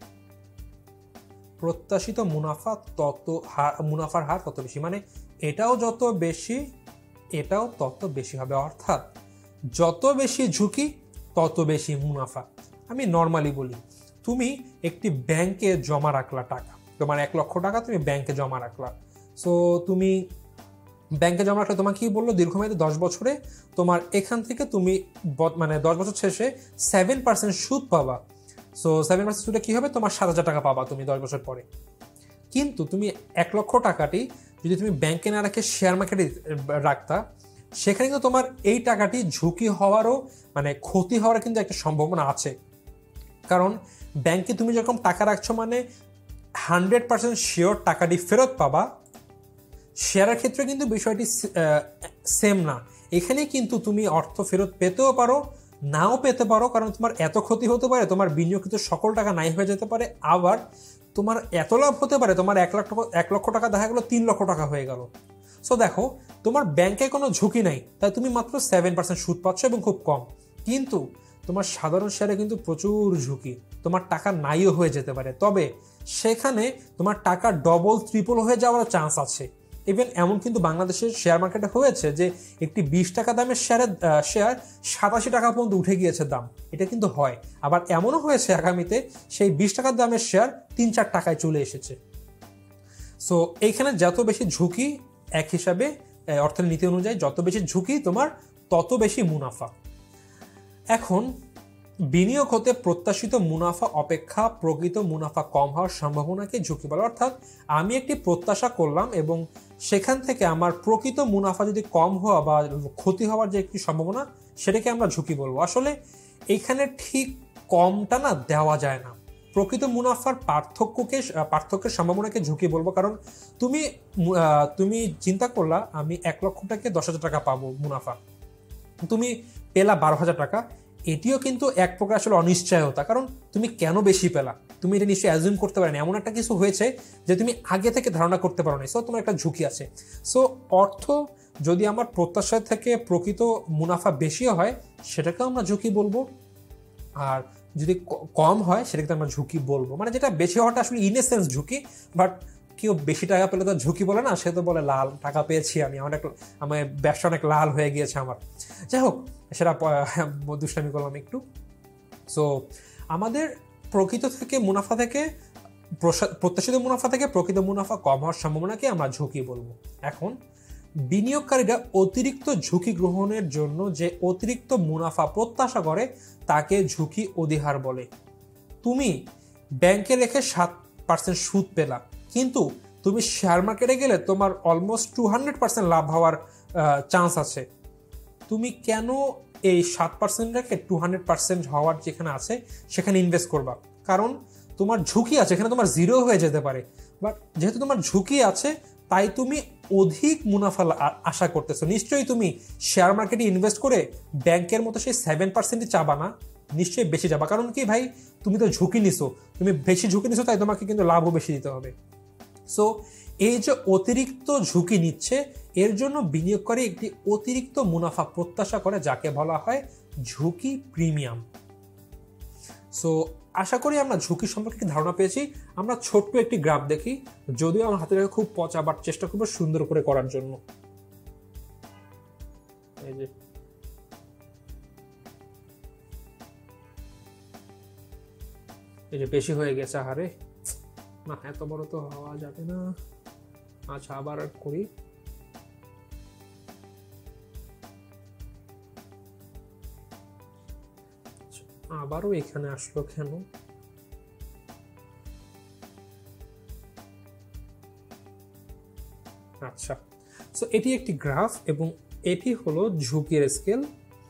প্রত্যাশিত মুনাফা তত মুনাফার হার তত বেশি। মানে এটাও যত বেশি, এটাও তত বেশি হবে। অর্থাৎ যত বেশি ঝুঁকি তত বেশি মুনাফা। আমি নর্মালি বলি, তুমি একটি ব্যাংকে জমা রাখলা টাকা, তোমার এক লক্ষ টাকা তুমি ব্যাংকে জমা রাখলা। সো তুমি ব্যাংকে জমা রাখলে তোমার কি বললো, দীর্ঘমেয়াদে দশ বছরে তোমার এখান থেকে তুমি মানে দশ বছর শেষে সেভেন পার্সেন্ট সুদ পাবা। সো সেভেন পার্সেন্ট সুদে কি হবে, তোমার সাত হাজার টাকা পাবা তুমি দশ বছর পরে। কিন্তু তুমি এক লক্ষ টাকাটি যদি তুমি ব্যাংকে না রাখে শেয়ার মার্কেটে রাখতা, সেখানে কিন্তু তোমার এই টাকাটি ঝুঁকি হওয়ারও মানে ক্ষতি হওয়ার কিন্তু একটা সম্ভাবনা আছে। কারণ ব্যাংকে তুমি যখন টাকা রাখছো মানে হান্ড্রেড পার্সেন্ট শিওর টাকাটি ফেরত পাবা। শেয়ারের ক্ষেত্রে কিন্তু বিষয়টি সেম না, এখানে কিন্তু তুমি অর্থ ফেরত পেতেও পারো, নাও পেতে পারো, কারণ তোমার এত ক্ষতি হতে পারে, তোমার বিনিয়োগকৃত সকল টাকা নাই হয়ে যেতে পারে। আবার তোমার এত লাভ হতে পারে, তোমার এক লাখ টাকা এক লক্ষ টাকা দেখা গেলো তিন লক্ষ টাকা হয়ে গেল। সো দেখো, তোমার ব্যাংকে কোনো ঝুঁকি নাই, তাই তুমি মাত্র সেভেন পার্সেন্ট সুদ পাচ্ছ এবং খুব কম। কিন্তু তোমার সাধারণ শেয়ারে কিন্তু প্রচুর ঝুঁকি, তোমার টাকা নাইও হয়ে যেতে পারে, তবে সেখানে তোমার টাকা ডবল ট্রিপল হয়ে যাওয়ার চান্স আছে। ইভেন এমন কিন্তু বাংলাদেশের শেয়ার মার্কেটে হয়েছে যে একটি বিশ টাকা দামের শেয়ারের শেয়ার সাতাশি টাকা পর্যন্ত উঠে গিয়েছে দাম, এটা কিন্তু হয়। আবার এমনও হয়েছে আগামীতে সেই বিশ টাকার দামের শেয়ার তিন চার টাকায় চলে এসেছে। সো এইখানে যত বেশি ঝুঁকি, এক হিসাবে অর্থনীতি অনুযায়ী যত বেশি ঝুঁকি তোমার তত বেশি মুনাফা। এখন বিনিয়োগ হতে প্রত্যাশিত মুনাফা অপেক্ষা প্রকৃত মুনাফা কম হওয়ার সম্ভাবনাকে ঝুঁকি বলে। অর্থাৎ আমি একটি প্রত্যাশা করলাম এবং সেখান থেকে আমার প্রকৃত মুনাফা যদি কম হওয়া বা ক্ষতি হওয়ার যে একটি সম্ভাবনা, সেটাকে আমরা ঝুঁকি বলবো। আসলে এইখানে ঠিক কমটা না দেওয়া যায় না, প্রকৃত মুনাফার পার্থক্যকে পার্থক্যের সম্ভাবনাকে ঝুঁকি বলবো। কারণ তুমি তুমি চিন্তা করলা আমি এক লক্ষ টাকা দশ হাজার টাকা পাবো মুনাফা, তুমি পেলা বারো হাজার টাকা, এটিও কিন্তু এক প্রকার আসলে অনিশ্চয়তা। কারণ তুমি কেন বেশি পেলা, তুমি এটা নিশ্চয়ই অ্যাজিউম করতে পারো না, এমন একটা কিছু হয়েছে যে তুমি আগে থেকে ধারণা করতে পারো না। সো তোমার একটা ঝুঁকি আছে। সো অর্থ যদি আমার প্রত্যাশা থেকে প্রকৃত মুনাফা বেশিও হয় সেটাকেও আমরা ঝুঁকি বলবো, আর যদি কম হয় সেটাকে আমরা ঝুঁকি বলবো। মানে যেটা বেশি হওয়াটা আসলে ইন এ সেন্স ঝুঁকি, বাট কেউ বেশি টাকা পেলে তো ঝুঁকি বলে না, সে তো বলে লাল টাকা পেয়েছি আমি, অনেক আমার ব্যবসা অনেক লাল হয়ে গিয়েছে আমার। যাই হোক, সেটা দুষ্টামি করলাম একটু। সো আমাদের প্রকৃত থেকে মুনাফা থেকে প্রত্যাশিত মুনাফা থেকে প্রকৃত মুনাফা কম হওয়ার সম্ভাবনাকে আমরা ঝুঁকি বলবো। এখন বিনিয়োগকারীরা অতিরিক্ত ঝুঁকি গ্রহণের জন্য যে অতিরিক্ত মুনাফা প্রত্যাশা করে তাকে ঝুঁকি অধিহার বলে। তুমি ব্যাংকে রেখে সাত পার্সেন্ট সুদ পেলা, কিন্তু তুমি শেয়ার মার্কেটে গেলে তোমার অলমোস্ট টু হান্ড্রেড পার্সেন্ট লাভ হওয়ার চান্স আছে। তুমি কেন এই সাত পার্সেন্ট রেখে টু হান্ড্রেড পার্সেন্ট হওয়ার যেখানে আছে সেখানে ইনভেস্ট করবা? কারণ তোমার ঝুঁকি আছে, এখানে তোমার জিরো হয়ে যেতে পারে। বাট যেহেতু তোমার ঝুঁকি আছে তাই তুমি অধিক মুনাফা আশা করতেছো। নিশ্চয়ই তুমি শেয়ার মার্কেটে ইনভেস্ট করে ব্যাংকের মতো সেই সেভেন পার্সেন্টই চাবা না, নিশ্চয়ই বেশি যাবা। কারণ কি ভাই, তুমি তো ঝুঁকি নিছো, তুমি বেশি ঝুঁকি নিছো, তাই তোমাকে কিন্তু লাভও বেশি দিতে হবে। সো এই যে অতিরিক্ত ঝুঁকি নিচ্ছে, এর জন্য বিনিয়োগকারী একটি অতিরিক্ত মুনাফা প্রত্যাশা করে, যাকে বলা হয় ঝুঁকি প্রিমিয়াম। সো আশা করি আমরা ঝুঁকি সম্পর্কে ধারণা পেয়েছি। আমরা ছোট্ট একটি গ্রাফ দেখি, যদিও আমার হাতে খুব পচা, বাট চেষ্টা করবো সুন্দর করে করার জন্য। এই যে এই যে বেশি হয়ে গেছে, আহারে না, এত বড় তো হওয়া যাবে না। আচ্ছা, আবার করি। আবারও এখানে আসলো কেন? আচ্ছা, সো এটি একটি গ্রাফ এবং এটি হলো ঝুঁকির স্কেল।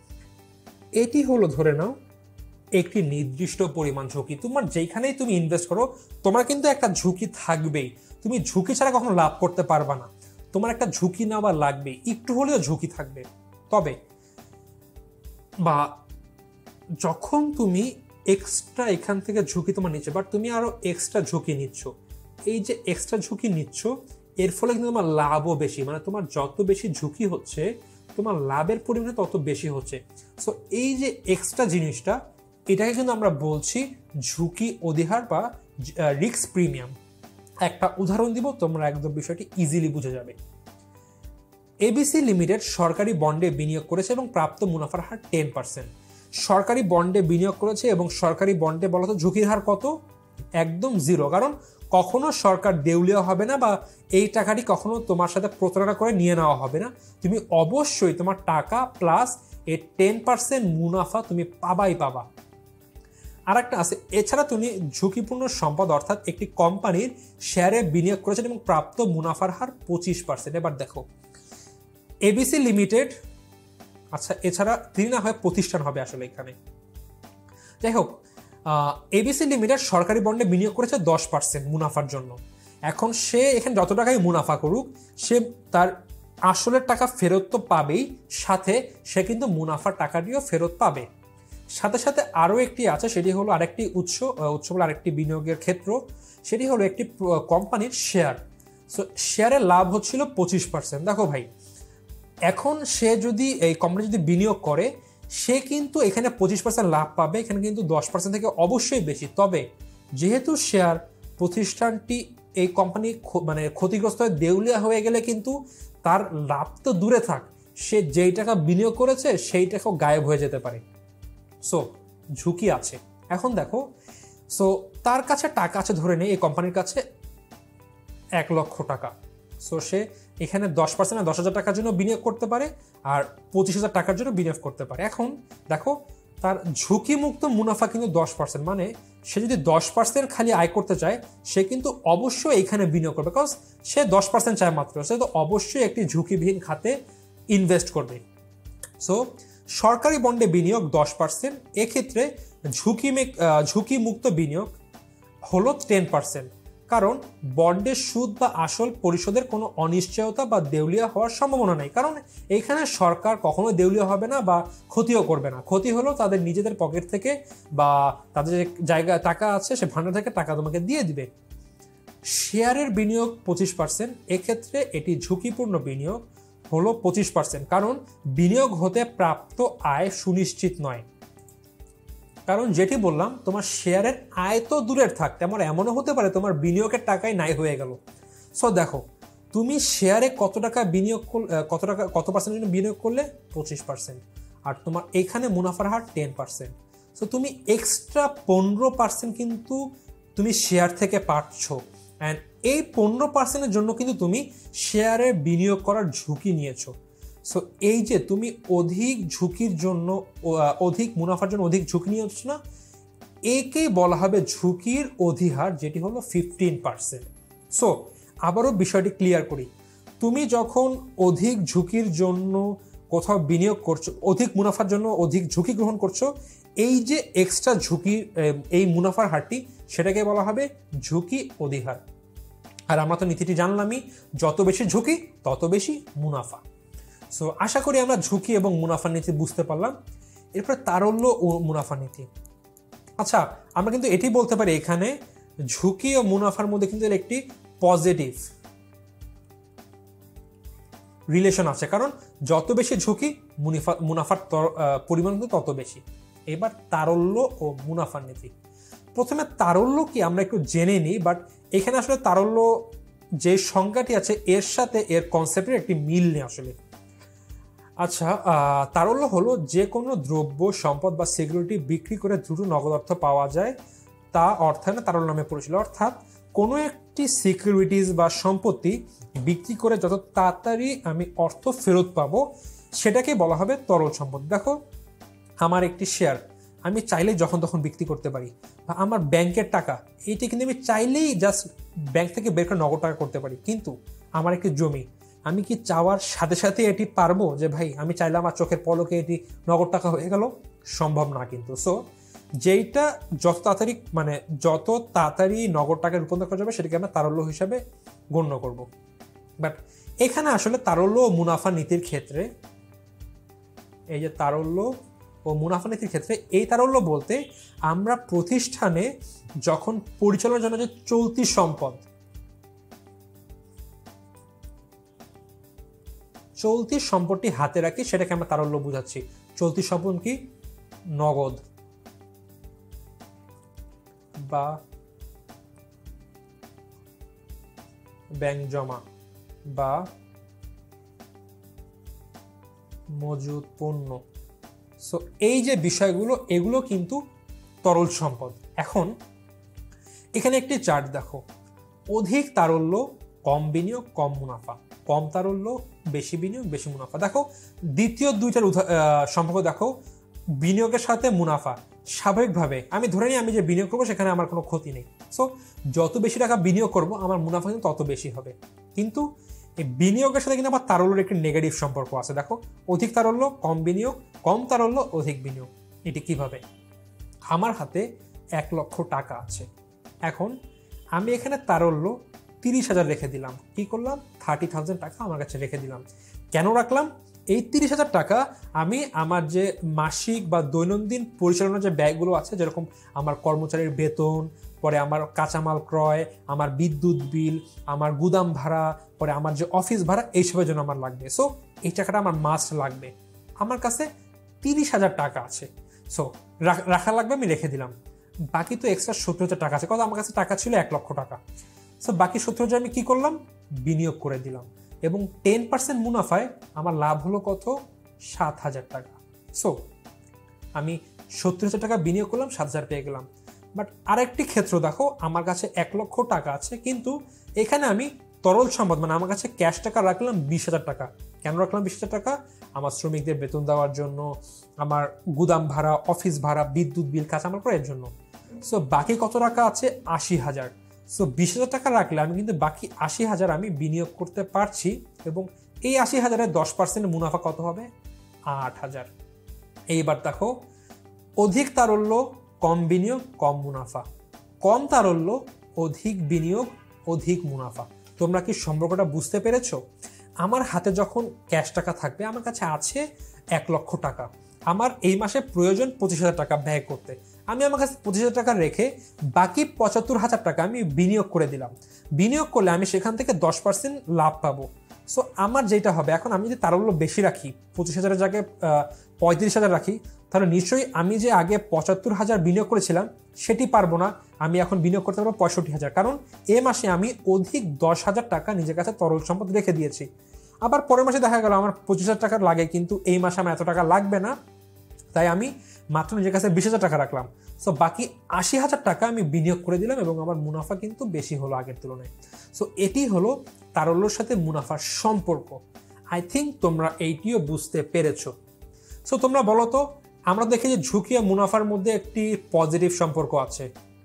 এটি হলো ধরে নাও একটি নির্দিষ্ট পরিমাণ ঝুঁকি। তোমার যেখানেই তুমি ইনভেস্ট করো তোমার কিন্তু একটা ঝুঁকি থাকবেই, তুমি ঝুঁকি ছাড়া কখনো লাভ করতে পারবা না। তোমার একটা ঝুঁকি নেওয়া লাগবে, একটু হলেও ঝুঁকি থাকবে। তবে বা যখন তুমি এক্সট্রা এখান থেকে ঝুঁকি তোমার নিচ্ছ, বাট তুমি আরো এক্সট্রা ঝুঁকি নিচ্ছ, এই যে এক্সট্রা ঝুঁকি নিচ্ছ এর ফলে কিন্তু তোমার লাভও বেশি। মানে তোমার যত বেশি ঝুঁকি হচ্ছে তোমার লাভের পরিমাণে তত বেশি হচ্ছে। সো এই যে এক্সট্রা জিনিসটা, এটাকে কিন্তু আমরা বলছি ঝুঁকি অধিহার বা রিস্ক প্রিমিয়াম। একটা উদাহরণ দিব, তোমরা একদম বিষয়টি ইজিলি বুঝে যাবে। এবিসি লিমিটেড সরকারি বন্ডে বিনিয়োগ করেছে এবং প্রাপ্ত মুনাফার হার টেন পার্সেন্ট। সরকারি বন্ডে বিনিয়োগ করেছে এবং সরকারি বন্ডে বলতো ঝুঁকির হার কত? একদম জিরো। কারণ কখনো সরকার দেউলিয়া হবে না বা এই টাকাটি কখনো তোমার সাথে প্রতারণা করে নিয়ে নেওয়া হবে না। তুমি অবশ্যই তোমার টাকা প্লাস এই টেন পার্সেন্ট মুনাফা তুমি পাবাই পাবা। আর একটা আছে, এছাড়া তুমি ঝুঁকিপূর্ণ সম্পদ অর্থাৎ একটি কোম্পানির শেয়ারে বিনিয়োগ করেছেন এবং প্রাপ্ত মুনাফার হার পঁচিশ পার্সেন্ট। এবার দেখো এবিসি লিমিটেড, আচ্ছা এছাড়া তিনি না হয় প্রতিষ্ঠান হবে আসলে এখানে। যাই হোক, এবিসি লিমিটেড সরকারি বন্ডে বিনিয়োগ করেছে দশ পার্সেন্ট মুনাফার জন্য। এখন সে এখানে যত টাকাই মুনাফা করুক সে তার আসলের টাকা ফেরত তো পাবেই, সাথে সে কিন্তু মুনাফার টাকাটিও ফেরত পাবে। সাথে সাথে আরও একটি আছে, সেটি হলো আরেকটি উৎস উৎস হলো আরেকটি বিনিয়োগের ক্ষেত্র, সেটি হলো একটি কোম্পানির শেয়ার। সো শেয়ারের লাভ হচ্ছিল পঁচিশ পার্সেন্ট। দেখো ভাই, এখন সে যদি এই কোম্পানি যদি বিনিয়োগ করে সে কিন্তু এখানে পঁচিশ পার্সেন্ট লাভ পাবে, এখানে কিন্তু দশ পার্সেন্ট থেকে অবশ্যই বেশি। তবে যেহেতু শেয়ার প্রতিষ্ঠানটি এই কোম্পানি মানে ক্ষতিগ্রস্ত হয়ে দেউলিয়া হয়ে গেলে কিন্তু তার লাভ তো দূরে থাক, সে যেই টাকা বিনিয়োগ করেছে সেই টাকাও গায়েব হয়ে যেতে পারে। সো ঝুঁকি আছে। এখন দেখো, সো তার কাছে টাকা আছে, ধরে নেই এই কোম্পানির কাছে এক লক্ষ টাকা। সো সে এখানে দশ পার্সেন্ট দশ হাজার টাকার জন্য বিনিয়োগ করতে পারে, আর পঁচিশ হাজার টাকার জন্য বিনিয়োগ করতে পারে। এখন দেখো, তার ঝুঁকিমুক্ত মুনাফা কিন্তু দশ পার্সেন্ট, মানে সে যদি দশ পার্সেন্ট খালি আয় করতে চায়, সে কিন্তু অবশ্যই এখানে বিনিয়োগ করবে, বিকজ সে দশ পার্সেন্ট চায় মাত্র, সে তো অবশ্যই একটি ঝুঁকিবিহীন খাতে ইনভেস্ট করবে। সো সরকারি বন্ডে বিনিয়োগ দশ পার্সেন্ট, এক্ষেত্রে ঝুঁকি ঝুঁকিমুক্ত বিনিয়োগ হলো টেন পার্সেন্ট, কারণ বন্ডের সুদ বা আসল পরিশোধের কোনো অনিশ্চয়তা বা দেউলিয়া হওয়ার সম্ভাবনা নেই, কারণ এইখানে সরকার কখনো দেউলিয়া হবে না বা ক্ষতিও করবে না। ক্ষতি হলো তাদের নিজেদের পকেট থেকে বা তাদের যে জায়গায় টাকা আছে সে ভান্ডার থেকে টাকা তোমাকে দিয়ে দিবে। শেয়ারের বিনিয়োগ পঁচিশ পার্সেন্ট, এক্ষেত্রে এটি ঝুঁকিপূর্ণ বিনিয়োগ হলো পঁচিশ পার্সেন্ট, কারণ বিনিয়োগ হতে প্রাপ্ত আয় সুনিশ্চিত নয়। কারণ যেটি বললাম, তোমার শেয়ারের আয় তো দূরের থাক, তেমন এমনও হতে পারে তোমার বিনিয়োগের টাকাই নাই হয়ে গেল। সো দেখো, তুমি শেয়ারে কত টাকা বিনিয়োগ কত টাকা কত পার্সেন্ট জন্য বিনিয়োগ করলে, পঁচিশ পার্সেন্ট, আর তোমার এখানে মুনাফার হার টেন পার্সেন্ট। সো তুমি এক্সট্রা পনেরো পার্সেন্ট কিন্তু তুমি শেয়ার থেকে পাচ্ছ, অ্যান্ড এই পনেরো পার্সেন্টের জন্য কিন্তু তুমি শেয়ারে বিনিয়োগ করার ঝুঁকি নিয়েছো। সো এই যে তুমি অধিক ঝুঁকির জন্য অধিক মুনাফার জন্য অধিক ঝুঁকি নিয়ে হচ্ছে না, একেই বলা হবে ঝুঁকির অধিহার, যেটি হলো ফিফটিন পার্সেন্ট। সো আবারও বিষয়টি ক্লিয়ার করি, তুমি যখন অধিক ঝুঁকির জন্য কোথাও বিনিয়োগ করছো, অধিক মুনাফার জন্য অধিক ঝুঁকি গ্রহণ করছো, এই যে এক্সট্রা ঝুঁকি, এই মুনাফার হারটি, সেটাকে বলা হবে ঝুঁকি অধিহার। আর আমরা তো নীতিটি জানলামই, যত বেশি ঝুঁকি তত বেশি মুনাফা। সো আশা করি আমরা ঝুঁকি এবং মুনাফার নীতি বুঝতে পারলাম। এরপরে তারল্য ও মুনাফা নীতি। আচ্ছা, আমরা কিন্তু এটি বলতে পারি এখানে ঝুঁকি ও মুনাফার মধ্যে কিন্তু একটি পজিটিভ রিলেশন আছে, কারণ যত বেশি ঝুঁকি মুনাফা মুনাফার পরিমাণ কিন্তু তত বেশি। এবার তারল্য ও মুনাফার নীতি। প্রথমে তারল্য কি আমরা একটু জেনে নিই, বাট এখানে আসলে তারল্য যে সংজ্ঞাটি আছে এর সাথে এর কনসেপ্টের একটি মিল নেই আসলে। আচ্ছা, তারল্য হলো যে কোনো দ্রব্য, সম্পদ বা সিকিউরিটি বিক্রি করে দ্রুত নগদ অর্থ পাওয়া যায়, তা অর্থায়নে তারল্য নামে পরিচিত। অর্থাৎ কোনো একটি সিকিউরিটিজ বা সম্পত্তি বিক্রি করে যত তাড়াতাড়ি আমি অর্থ ফেরত পাবো, সেটাকে বলা হবে তরল সম্পদ। দেখো, আমার একটি শেয়ার আমি চাইলেই যখন তখন বিক্রি করতে পারি, বা আমার ব্যাংকের টাকা, এইটি কিন্তু আমি চাইলেই জাস্ট ব্যাংক থেকে বের করে নগদ টাকা করতে পারি। কিন্তু আমার একটি জমি, আমি কি চাওয়ার সাথে সাথে এটি পারবো যে ভাই আমি চাইলে আমার চোখের পলকে এটি নগদ টাকা হয়ে গেল? সম্ভব না কিন্তু। সো যেইটা যত তাড়াতাড়ি মানে যত তাড়াতাড়ি নগদ টাকায় রূপান্তর করা যাবে, সেটাকে আমরা তারল্য হিসাবে গণ্য করব। বাট এখানে আসলে তারল্য ও মুনাফা নীতির ক্ষেত্রে, এই যে তারল্য ও মুনাফা নীতির ক্ষেত্রে, এই তারল্য বলতে আমরা প্রতিষ্ঠানে যখন পরিচালনার জন্য যে চলতি সম্পদ, চলতি সম্পদটি হাতে রাখি, সেটাকে আমরা তারল্য বুঝাচ্ছি। চলতি সম্পদ কি? নগদ বা ব্যাংক জমা বা মজুদ পণ্য। সো এই যে বিষয়গুলো, এগুলো কিন্তু তরল সম্পদ। এখন এখানে একটি চার্ট দেখো, অধিক তারল্য কম বিনিয়োগ কম মুনাফা, কম তারল্য বেশি বিনিয়োগ বেশি মুনাফা। দেখো দ্বিতীয় দুইটার সম্পর্ক দেখো, বিনিয়োগের সাথে মুনাফা। স্বাভাবিকভাবে আমি ধরে নিই আমি যে বিনিয়োগ করবো সেখানে আমার কোনো ক্ষতি নেই, সো যত বেশি টাকা বিনিয়োগ করবো আমার মুনাফা কিন্তু তত বেশি হবে। কিন্তু এই বিনিয়োগের সাথে কিন্তু আবার তারল্যের একটি নেগেটিভ সম্পর্ক আছে। দেখো, অধিক তারল্য কম বিনিয়োগ, কম তারল্য অধিক বিনিয়োগ। এটি কিভাবে? আমার হাতে এক লক্ষ টাকা আছে, এখন আমি এখানে তারল্য তিরিশ হাজার রেখে দিলাম। কি করলাম? থার্টি থাউজেন্ড টাকা আমার কাছে রেখে দিলাম। কেন রাখলাম? এই তিরিশ হাজার টাকা আমি আমার যে মাসিক বা দৈনন্দিন পরিচালনার যে ব্যয়গুলো আছে, যেরকম আমার কর্মচারীর বেতন, পরে আমার কাঁচামাল ক্রয়, আমার বিদ্যুৎ বিল, আমার গুদাম ভাড়া, পরে আমার যে অফিস ভাড়া, এইসবের জন্য আমার লাগবে। সো এই টাকাটা আমার মাস্ট লাগবে। আমার কাছে তিরিশ হাজার টাকা আছে, সো রাখা লাগবে, আমি রেখে দিলাম। বাকি তো এক্সট্রা সত্তর হাজার টাকা আছে। কত? আমার কাছে টাকা ছিল এক লক্ষ টাকা। সো বাকি সত্তর হাজার আমি কি করলাম, বিনিয়োগ করে দিলাম, এবং টেন পার্সেন্ট মুনাফায় আমার লাভ হলো কত, সাত হাজার টাকা। সো আমি সত্তর হাজার টাকা বিনিয়োগ করলাম, সাত হাজার পেয়ে গেলাম। বাট আরেকটি ক্ষেত্র দেখো, আমার কাছে এক লক্ষ টাকা আছে, কিন্তু এখানে আমি তরল সম্পদ মানে আমার কাছে ক্যাশ টাকা রাখলাম বিশ হাজার টাকা। কেন রাখলাম বিশ হাজার টাকা? আমার শ্রমিকদের বেতন দেওয়ার জন্য, আমার গুদাম ভাড়া, অফিস ভাড়া, বিদ্যুৎ বিল, কাঁচামাল করার জন্য। সো বাকি কত টাকা আছে, আশি হাজার। সো বিশ হাজার টাকা রাখলে আমি কিন্তু বাকি আশি হাজার আমি বিনিয়োগ করতে পারছি, এবং এই আশি হাজারের দশ পার্সেন্ট মুনাফা কত হবে, আট হাজার। এইবার দেখো, অধিক তারল্য কম বিনিয়োগ কম মুনাফা, কম তারল্য অধিক বিনিয়োগ অধিক মুনাফা। তোমরা কি সম্পর্কটা বুঝতে পেরেছো? আমার হাতে যখন ক্যাশ টাকা থাকবে, আমার কাছে আছে এক লক্ষ টাকা, আমার এই মাসে প্রয়োজন পঁচিশ হাজার টাকা ব্যয় করতে, আমি আমার কাছে পঁচিশ হাজার টাকা রেখে বাকি পঁচাত্তর হাজার টাকা আমি বিনিয়োগ করে দিলাম। বিনিয়োগ করলে আমি সেখান থেকে দশ পার্সেন্ট লাভ পাবো। সো আমার যেটা হবে, এখন আমি যদি তারল্য বেশি রাখি, পঁচিশ হাজারের জায়গায় পঁয়ত্রিশ হাজার রাখি, তাহলে নিশ্চয়ই আমি যে আগে পঁচাত্তর হাজার বিনিয়োগ করেছিলাম সেটি পারবো না, আমি এখন বিনিয়োগ করতে পারবো পঁয়ষট্টি হাজার, কারণ এ মাসে আমি অধিক দশ হাজার টাকা নিজের কাছে তরল সম্পদ রেখে দিয়েছি। আবার পরের মাসে দেখা গেল আমার পঁচিশ হাজার টাকা লাগে, কিন্তু এই মাসে আমার এত টাকা লাগবে না, তাই আমি মাত্র নিজের কাছে বিশ হাজার টাকা রাখলাম। সো বাকি আশি হাজার টাকা আমি বিনিয়োগ করে দিলাম, এবং আমার মুনাফা কিন্তু বেশি হলো আগের তুলনায়। সো এটি হলো তারল্যর সাথে মুনাফার সম্পর্ক। আই থিঙ্ক তোমরা এইটিও বুঝতে পেরেছো। সো তোমরা বলো তো, আমরা দেখি যে ঝুঁকি আর মুনাফার মধ্যে একটি পজিটিভ সম্পর্ক আছে,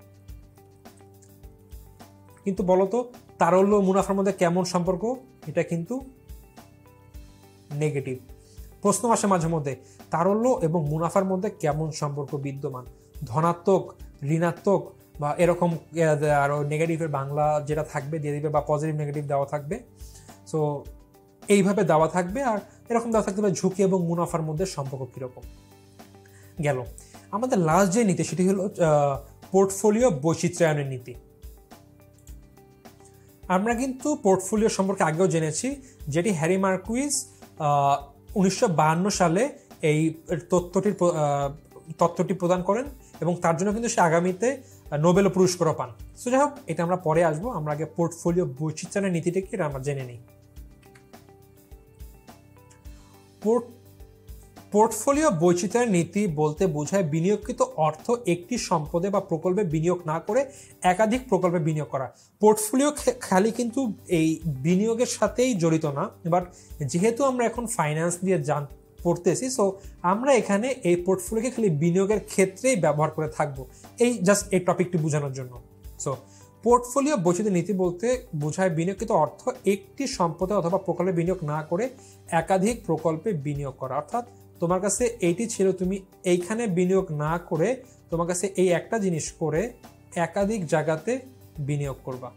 কিন্তু বলো তো তারল্য মুনাফার মধ্যে কেমন সম্পর্ক? এটা কিন্তু নেগেটিভ। প্রশ্ন আসে মাঝে মধ্যে, তারল্য এবং মুনাফার মধ্যে কেমন সম্পর্ক বিদ্যমান? ধনাত্মক, ঋণাত্মক, বা এরকম আরো নেগেটিভের বাংলা যেটা থাকবে দিয়ে দিবে, বা পজিটিভ নেগেটিভ দেওয়া থাকবে। সো এইভাবে দেওয়া থাকবে, আর এরকম দেওয়া থাকতে পারে ঝুঁকি এবং মুনাফার মধ্যে সম্পর্ক কিরকম। গেল আমাদের লাস্ট যে নীতি, সেটি হলো পোর্টফোলিও বৈচিত্র্যায়নের নীতি। আমরা কিন্তু পোর্টফোলিও সম্পর্কে আগেও জেনেছি, যেটি হ্যারি মার্কুইজ উনিশশো বাহান্ন সালে এই তত্ত্বটির তত্ত্বটি প্রদান করেন, এবং তার জন্য কিন্তু সে আগামীতে নোবেল পুরস্কারও পান। সো যাই হোক, এটা আমরা পরে আসবো, আমরা আগে পোর্টফোলিও বৈচিত্র্যের নীতিটা কি আমরা জেনে নিই। পোর্টফোলিও বৈচিত্র্যের নীতি বলতে বোঝায় বিনিয়োগকৃত অর্থ একটি সম্পদে বা প্রকল্পে বিনিয়োগ না করে একাধিক প্রকল্পে বিনিয়োগ করা। পোর্টফোলিও খালি কিন্তু এই বিনিয়োগের সাথেই জড়িত না, বাট যেহেতু আমরা এখন ফাইন্যান্স দিয়ে জান পড়তেছি, সো আমরা এখানে এই পোর্টফোলিওকে খালি বিনিয়োগের ক্ষেত্রেই ব্যবহার করে থাকবো, এই জাস্ট এই টপিকটি বোঝানোর জন্য। সো পোর্টফোলিও বৈচিত্র্য নীতি বলতে বোঝায় বিনিয়োগকৃত অর্থ একটি সম্পদে অথবা প্রকল্পে বিনিয়োগ না করে একাধিক প্রকল্পে বিনিয়োগ করা। অর্থাৎ তোমার কাছে এইটি ছিল, তুমি এইখানে বিনিয়োগ না করে তোমার কাছে এই একটা জিনিস করে একাধিক জায়গাতে বিনিয়োগ করবা,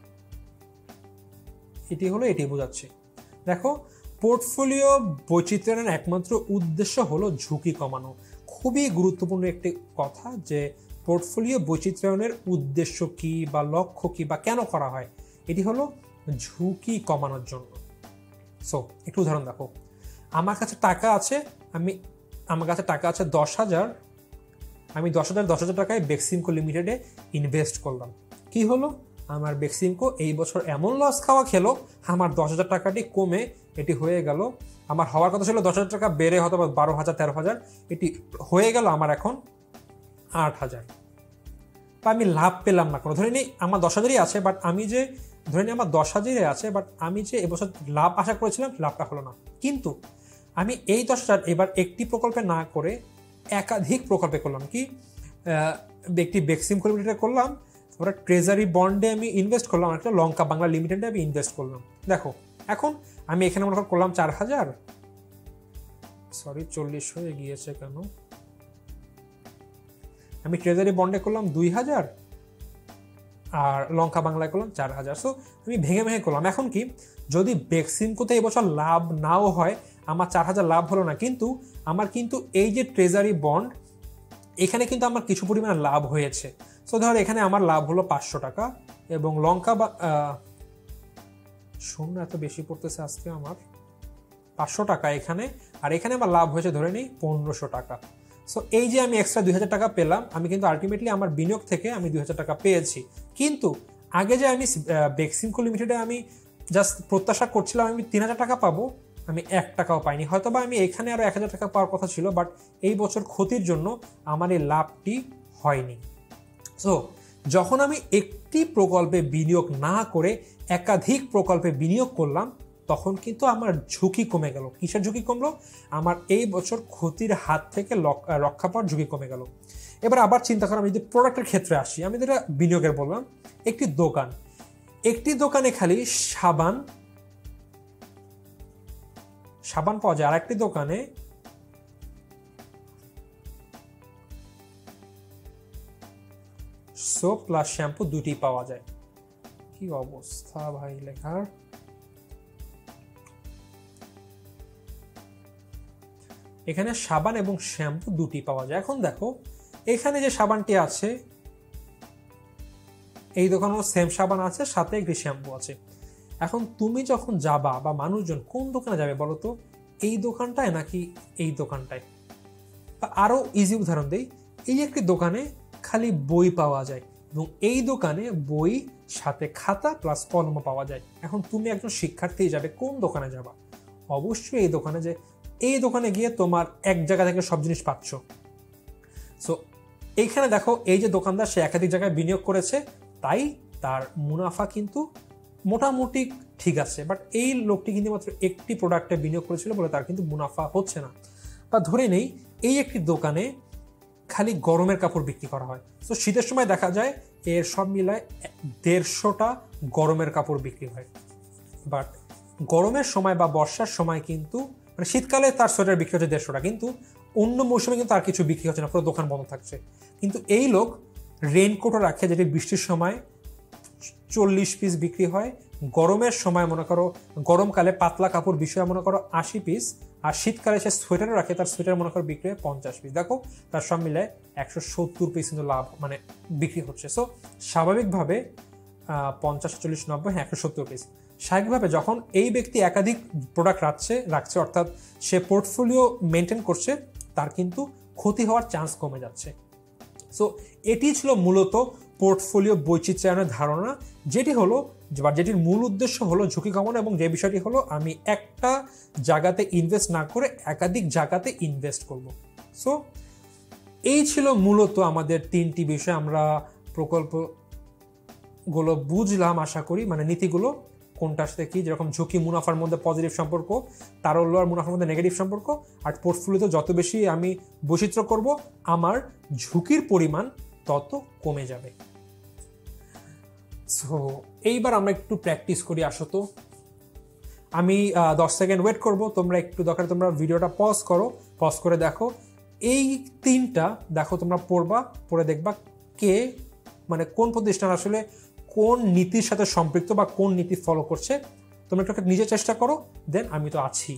এটি হলো, এটি বোঝাচ্ছে। দেখো, পোর্টফোলিও বৈচিত্র্যের একমাত্র উদ্দেশ্য হলো ঝুঁকি কমানো। খুবই গুরুত্বপূর্ণ একটি কথা যে পোর্টফোলিও বৈচিত্র্যায়নের উদ্দেশ্য কি বা লক্ষ্য কি বা কেন করা হয়, এটি হলো ঝুঁকি কমানোর জন্য। সো একটু উদাহরণ দেখো, আমার কাছে টাকা আছে, আমি আমার কাছে টাকা আছে দশ হাজার, আমি দশ হাজার দশ হাজার টাকায় বেক্সিমকো লিমিটেডে ইনভেস্ট করলাম। কি হলো, আমার বেক্সিমকো এই বছর এমন লস খাওয়া খেলো, আমার দশ হাজার টাকাটি কমে এটি হয়ে গেল, আমার হওয়ার কথা ছিল দশ হাজার টাকা, বেড়ে হয়তো বারো হাজার তেরো হাজার, এটি হয়ে গেল আমার এখন আট হাজার। বা আমি লাভ পেলাম না কোনো, ধরে নিই আমার দশ হাজারই আছে, বাট আমি যে ধরে নিই আমার দশ হাজারই আছে, বাট আমি যে এবছর লাভ আশা করেছিলাম লাভটা হলো না। কিন্তু আমি এই দশ হাজার এবার একটি প্রকল্পে না করে একাধিক প্রকল্পে করলাম। কি, একটি বেক্সিমকো লিমিটেডে করলাম, তারপরে ট্রেজারি বন্ডে আমি ইনভেস্ট করলাম, একটা লঙ্কা বাংলা লিমিটেডে আমি ইনভেস্ট করলাম। দেখো এখন আমি এখানে মনে করলাম চার হাজার, সরি চল্লিশ হয়ে গিয়েছে কেন, আমি ট্রেজারি বন্ডে করলাম দুই হাজার, আর লঙ্কা বাংলায় করলাম চার হাজার। সো আমি ভেঙে ভেঙে করলাম। এখন কি, যদি বেক্সিমকোতে এবছর লাভ নাও হয়, আমার চার হাজার লাভ হলো না, কিন্তু আমার কিন্তু এই যে ট্রেজারি বন্ড, এখানে কিন্তু আমার কিছু পরিমাণে লাভ হয়েছে। সো ধর এখানে আমার লাভ হলো পাঁচশো টাকা, এবং লঙ্কা বা শূন্য এত বেশি পড়তেছে আজকে আমার পাঁচশো টাকা এখানে, আর এখানে আমার লাভ হয়েছে ধরে নিই পনেরোশো টাকা। সো এই যে আমি এক্সট্রা দুই হাজার টাকা পেলাম, আমি কিন্তু আলটিমেটলি আমার বিনিয়োগ থেকে আমি দুই হাজার টাকা পেয়েছি, কিন্তু আগে যে আমি বেক্সিমকো লিমিটেডে আমি জাস্ট প্রত্যাশা করছিলাম আমি তিন হাজার টাকা পাবো, আমি এক টাকাও পাইনি। হয়তো বা আমি এখানে আরও এক হাজার টাকা পাওয়ার কথা ছিল, বাট এই বছর ক্ষতির জন্য আমার এই লাভটি হয়নি। সো যখন আমি একটি প্রকল্পে বিনিয়োগ না করে একাধিক প্রকল্পে বিনিয়োগ করলাম, তখন কিন্তু আমার ঝুঁকি কমে গেল। কিসের ঝুঁকি কমলো? আমার এই বছর ক্ষতির হাত থেকে রক্ষা পাওয়ার ঝুঁকি কমে গেল। এবার আবার চিন্তা করো, আমি যদি প্রোডাক্টের ক্ষেত্রে আসি, আমি যেটা বিনিয়োগের বললাম, একটি দোকান, একটি দোকানে খালি সাবান সাবান পাওয়া যায়, আর একটি দোকানে সোপ প্লাস শ্যাম্পু দুটি পাওয়া যায়। কি অবস্থা ভাই লেখার! এখানে সাবান এবং শ্যাম্পু দুটি পাওয়া যায়। এখন দেখো, এখানে যে সাবানটি আছে, এই দোকানেও সেম সাবান আছে, সাথে একটি শ্যাম্পু আছে। এখন তুমি যখন যাবা বা মানুষজন কোন দোকানে যাবে বলো তো? এই দোকানটায় নাকি এই দোকানটায়? বা আরো ইজি উদাহরণ দেই, এই একটি দোকানে খালি বই পাওয়া যায় এবং এই দোকানে বই সাথে খাতা প্লাস কলম পাওয়া যায়। এখন তুমি একজন শিক্ষার্থী যাবে, কোন দোকানে যাবা? অবশ্যই এই দোকানে। যে এই দোকানে গিয়ে তোমার এক জায়গা থেকে সব জিনিস পাচ্ছ। সো এইখানে দেখো, এই যে দোকানদার সে একাধিক জায়গায় বিনিয়োগ করেছে, তাই তার মুনাফা কিন্তু মোটামুটি ঠিক আছে। বাট এই লোকটি কিন্তু মাত্র একটি প্রোডাক্টে বিনিয়োগ করেছিল বলে তার কিন্তু মুনাফা হচ্ছে না। বা ধরে নেই, এই একটি দোকানে খালি গরমের কাপড় বিক্রি করা হয়। তো শীতের সময় দেখা যায় এর সব মিলায় দেড়শোটা গরমের কাপড় বিক্রি হয়। বাট গরমের সময় বা বর্ষার সময় কিন্তু, মানে শীতকালে তার সোয়েটার বিক্রি হচ্ছে দেড়শোটা, কিন্তু অন্য মৌসুমে কিন্তু তার কিছু বিক্রি হচ্ছে না, পুরো দোকান বন্ধ থাকছে। কিন্তু এই লোক রেইনকোটও রাখে, যেটি বৃষ্টির সময় চল্লিশ পিস বিক্রি হয়, গরমের সময় মনে করো, গরমকালে পাতলা কাপড় বিষয়ে মনে করো আশি পিস, আর শীতকালে সে সোয়েটারও রাখে, তার সোয়েটার মনে করো বিক্রি হয় পঞ্চাশ পিস। দেখো, তার সব মিলে একশো সত্তর পিস কিন্তু লাভ মানে বিক্রি হচ্ছে। সো স্বাভাবিকভাবে পঞ্চাশ চল্লিশ নব্বই হ্যাঁ একশো সত্তর পিস। স্বাভাবিকভাবে যখন এই ব্যক্তি একাধিক প্রোডাক্ট রাখছে রাখছে অর্থাৎ সে পোর্টফোলিও মেনটেন করছে, তার কিন্তু ক্ষতি হওয়ার চান্স কমে যাচ্ছে। সো এটি ছিল মূলত পোর্টফোলিও বৈচিত্র্যায়নের ধারণা, যেটি হলো বা যেটির মূল উদ্দেশ্য হলো ঝুঁকি কমানো, এবং যে বিষয়টি হলো আমি একটা জায়গাতে ইনভেস্ট না করে একাধিক জায়গাতে ইনভেস্ট করব। সো এই ছিল মূলত আমাদের তিনটি বিষয়। আমরা প্রকল্পগুলো বুঝলাম আশা করি, মানে নীতিগুলো কোনটার সাথে কি, যেরকম ঝুঁকি মুনাফার মধ্যে পজিটিভ সম্পর্ক, তারল্য আর মুনাফার মধ্যে নেগেটিভ সম্পর্ক, আর পোর্টফোলিওতে যত বেশি আমি বৈচিত্র্য করব আমার ঝুঁকির পরিমাণ তত কমে যাবে। সো এইবার আমরা একটু প্র্যাকটিস করি, আসো তো। আমি দশ সেকেন্ড ওয়েট করব, তোমরা একটু দরকার তোমরা ভিডিওটা পজ করো, পজ করে দেখো এই তিনটা, দেখো তোমরা পড়বা, পড়ে দেখবা কে মানে কোন প্রতিষ্ঠান আসলে কোন নীতির সাথে সম্পৃক্ত বা কোন নীতি ফলো করছে। তোমরা একটু নিজে চেষ্টা করো, দেন আমি তো আছি।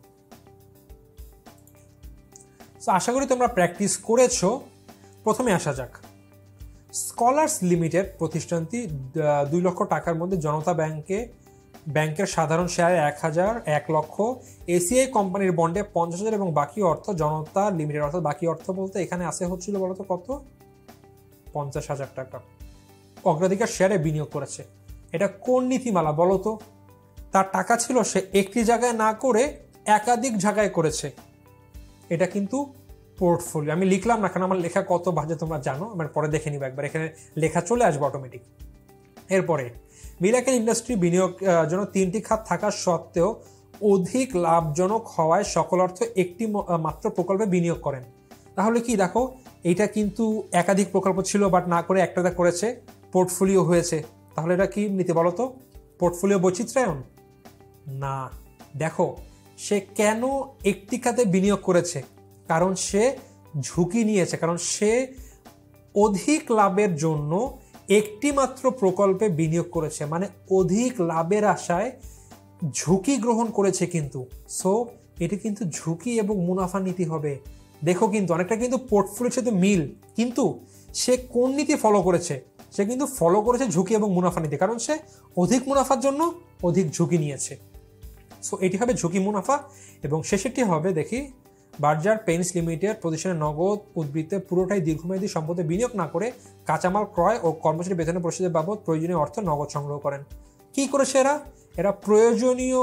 সো আশা করি তোমরা প্র্যাকটিস করেছো। প্রথমে আসা যাক, স্কলার্স লিমিটেড প্রতিষ্ঠানটি দুই লক্ষ টাকার মধ্যে জনতা ব্যাংকে ব্যাংকের সাধারণ শেয়ারে এক হাজার এক লক্ষ, এসিআই কোম্পানির বন্ডে পঞ্চাশ হাজার এবং বাকি অর্থ জনতা লিমিটেড, অর্থাৎ বাকি অর্থ বলতে এখানে আসে হচ্ছিল বলতো কত, পঞ্চাশ হাজার টাকা অগ্রাধিকার শেয়ারে বিনিয়োগ করেছে। এটা কোন নীতিমালা বলো তো? তার টাকা ছিল, সে একটি জায়গায় না করে একাধিক জায়গায় করেছে। এটা কিন্তু পোর্টফোলিও। আমি লিখলাম না, কারণ আমার লেখা কত বাজে তোমরা জানো, আমার পরে দেখে নিবে একবার, এখানে লেখা চলে আসবে অটোমেটিক। এরপরে মিরাকেল ইন্ডাস্ট্রি বিনিয়োগ জন্য তিনটি খাত থাকা সত্ত্বেও অধিক লাভজনক হওয়ায় সকল অর্থ একটি মাত্র প্রকল্পে বিনিয়োগ করেন। তাহলে কি দেখো, এইটা কিন্তু একাধিক প্রকল্প ছিল, বাট না করে একটাতে করেছে, পোর্টফোলিও হয়েছে। তাহলে এটা কি নীতি বলো তো? পোর্টফোলিও বৈচিত্র্যায়ন না। দেখো, সে কেন একটি খাতে বিনিয়োগ করেছে? কারণ সে ঝুঁকি নিয়েছে, কারণ সে অধিক লাভের জন্য একটি মাত্র প্রকল্পে বিনিয়োগ করেছে, মানে অধিক লাভের আশায় ঝুঁকি গ্রহণ করেছে। কিন্তু সো এটি কিন্তু ঝুঁকি এবং মুনাফা নীতি হবে। দেখো কিন্তু অনেকটা কিন্তু পোর্টফোলিওর সাথে মিল, কিন্তু সে কোন নীতি ফলো করেছে? সে কিন্তু ফলো করেছে ঝুঁকি এবং মুনাফা নীতি, কারণ সে অধিক মুনাফার জন্য অধিক ঝুঁকি নিয়েছে। সো এটি হবে ঝুঁকি মুনাফা। এবং শেষেরটি হবে, দেখি বার্জার পেইন্টস লিমিটেড প্রতিষ্ঠানের নগদ উদ্বৃত্তে পুরোটাই দীর্ঘমেয়াদী সম্পদে বিনিয়োগ না করে কাঁচামাল ক্রয় ও কর্মচারী বেতনের প্রসিদ্ধের বাবদ প্রয়োজনীয় অর্থ নগদ সংগ্রহ করেন। কি করেছে এরা? এরা প্রয়োজনীয়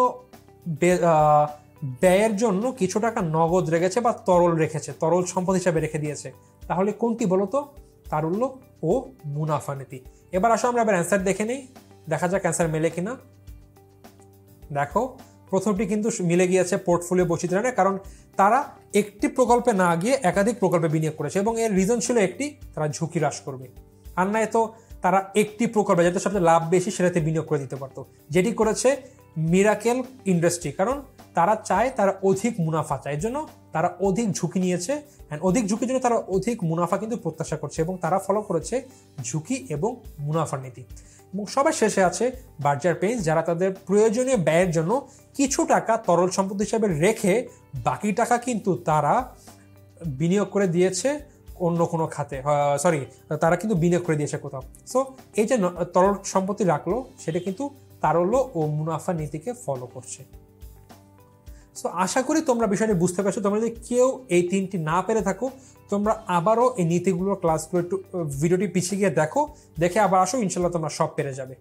ব্যয়ের জন্য কিছু টাকা নগদ রেখেছে বা তরল রেখেছে, তরল সম্পদ হিসাবে রেখে দিয়েছে। তাহলে কোনটি বলতো? তারল্য ও মুনাফা নীতি। এবার আসো আমরা এবার অ্যান্সার দেখে নিই, দেখা যাক অ্যান্সার মেলে কিনা। দেখো প্রথমটি কিন্তু মিলে গিয়েছে পোর্টফোলিও বৈচিত্র্যে, কারণ তারা একটি প্রকল্পে না গিয়ে একাধিক প্রকল্পে বিনিয়োগ করেছে এবং এর রিজন ছিল একটি, তারা ঝুঁকি হ্রাস করবে। আর নয় তো তারা একটি প্রকল্পে যেটা সবচেয়ে লাভ বেশি সেটাতে বিনিয়োগ করে দিতে পারতো, যেটি করেছে মিরাকেল ইন্ডাস্ট্রি। কারণ তারা চায় তারা অধিক মুনাফা চায়, এর জন্য তারা অধিক ঝুঁকি নিয়েছে, অ্যান্ড অধিক ঝুঁকির জন্য তারা অধিক মুনাফা কিন্তু প্রত্যাশা করছে এবং তারা ফলো করেছে ঝুঁকি এবং মুনাফার নীতি। এবং সবার শেষে আছে বার্জার পেইন্টস, যারা তাদের প্রয়োজনীয় ব্যয়ের জন্য কিছু টাকা তরল সম্পদ হিসাবে রেখে বাকি টাকা কিন্তু তারা বিনিয়োগ করে দিয়েছে অন্য কোনো খাতে, সরি তারা কিন্তু বিনিয়োগ করে দিয়েছে কোথাও। সো এই যে তরল সম্পত্তি রাখলো সেটা কিন্তু তারল্য ও মুনাফা নীতিকে ফলো করছে। সো আশা করি তোমরা বিষয়টি বুঝতে পারছো। তোমরা যদি কেউ এই তিনটি না পেরে থাকো, তোমরা আবারও এই নীতিগুলোর ক্লাসগুলো একটু ভিডিওটি পিছিয়ে গিয়ে দেখো, দেখে আবার আসো, ইনশাল্লাহ তোমরা সব পেরে যাবে।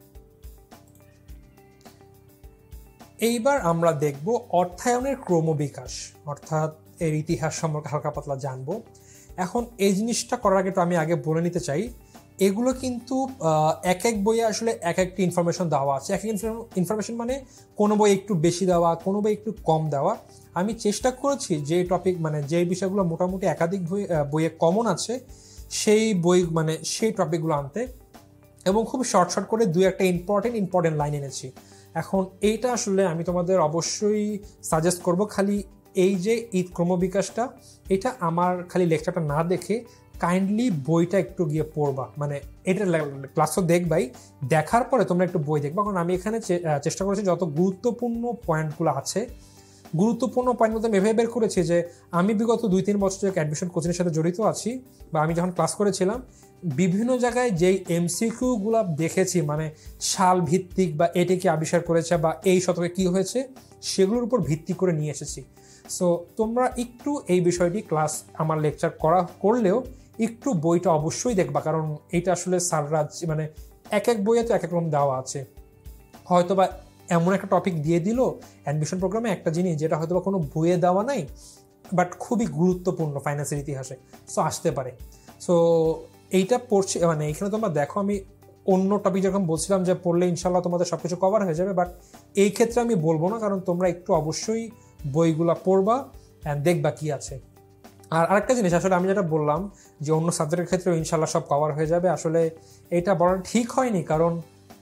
এইবার আমরা দেখব অর্থায়নের ক্রমবিকাশ, অর্থাৎ এর ইতিহাস সম্পর্কে হালকা পাতলা জানবো। এখন এই জিনিসটা করার আগে তো আমি আগে বলে নিতে চাই, এগুলো কিন্তু এক এক বইয়ে আসলে এক একটি ইনফরমেশন দেওয়া আছে। এক এক ইনফরমেশন মানে কোনো বই একটু বেশি দেওয়া, কোনো বই একটু কম দেওয়া। আমি চেষ্টা করেছি যে টপিক মানে যে বিষয়গুলো মোটামুটি একাধিক বই বইয়ে কমন আছে সেই বই মানে সেই টপিকগুলো আনতে, এবং খুব শর্ট শর্ট করে দুই একটা ইম্পর্টেন্ট ইম্পর্টেন্ট লাইন এনেছি। এখন এইটা আসলে আমি তোমাদের অবশ্যই সাজেস্ট করব, খালি এই যে ঈদ ক্রমবিকাশটা, এটা আমার খালি লেকচারটা না দেখে কাইন্ডলি বইটা একটু গিয়ে পড়বা। মানে এটা ক্লাসও দেখবাই, দেখার পরে তোমরা একটু বই দেখবা, কারণ আমি এখানে চেষ্টা করেছি যত গুরুত্বপূর্ণ পয়েন্টগুলো আছে, গুরুত্বপূর্ণ পয়েন্ট মধ্যে এভাবে বের করেছি যে আমি বিগত দুই তিন বছর থেকে অ্যাডমিশন কোচিংয়ের সাথে জড়িত আছি, বা আমি যখন ক্লাস করেছিলাম বিভিন্ন জায়গায় যেই এমসিকিউগুলো দেখেছি, মানে সাল ভিত্তিক বা এটি কি আবিষ্কার করেছে বা এই শতকে কি হয়েছে, সেগুলোর উপর ভিত্তি করে নিয়ে এসেছি। সো তোমরা একটু এই বিষয়টি ক্লাস আমার লেকচার করা করলেও একটু বইটা অবশ্যই দেখবা, কারণ এইটা আসলে স্যাররা মানে এক এক বইয়ে তো এক এক রকম দেওয়া আছে। হয়তো বা এমন একটা টপিক দিয়ে দিল অ্যাডমিশন প্রোগ্রামে, একটা জিনিস যেটা হয়তো বা কোনো বইয়ে দেওয়া নাই বাট খুবই গুরুত্বপূর্ণ ফাইন্যান্সের ইতিহাসে, সো আসতে পারে। সো এইটা পড়ছি মানে এখানে তোমরা দেখো, আমি অন্য টপিক যেরকম বলছিলাম যে পড়লে ইনশাল্লাহ তোমাদের সব কিছু কভার হয়ে যাবে, বাট এই ক্ষেত্রে আমি বলবো না, কারণ তোমরা একটু অবশ্যই বইগুলা পড়বা অ্যান্ড দেখবা কি আছে। আর আরেকটা জিনিস, আসলে আমি যেটা বললাম যে অন্য সাবজেক্টের ক্ষেত্রেও ইনশাল্লাহ সব কভার হয়ে যাবে, আসলে এটা বলা ঠিক হয়নি, কারণ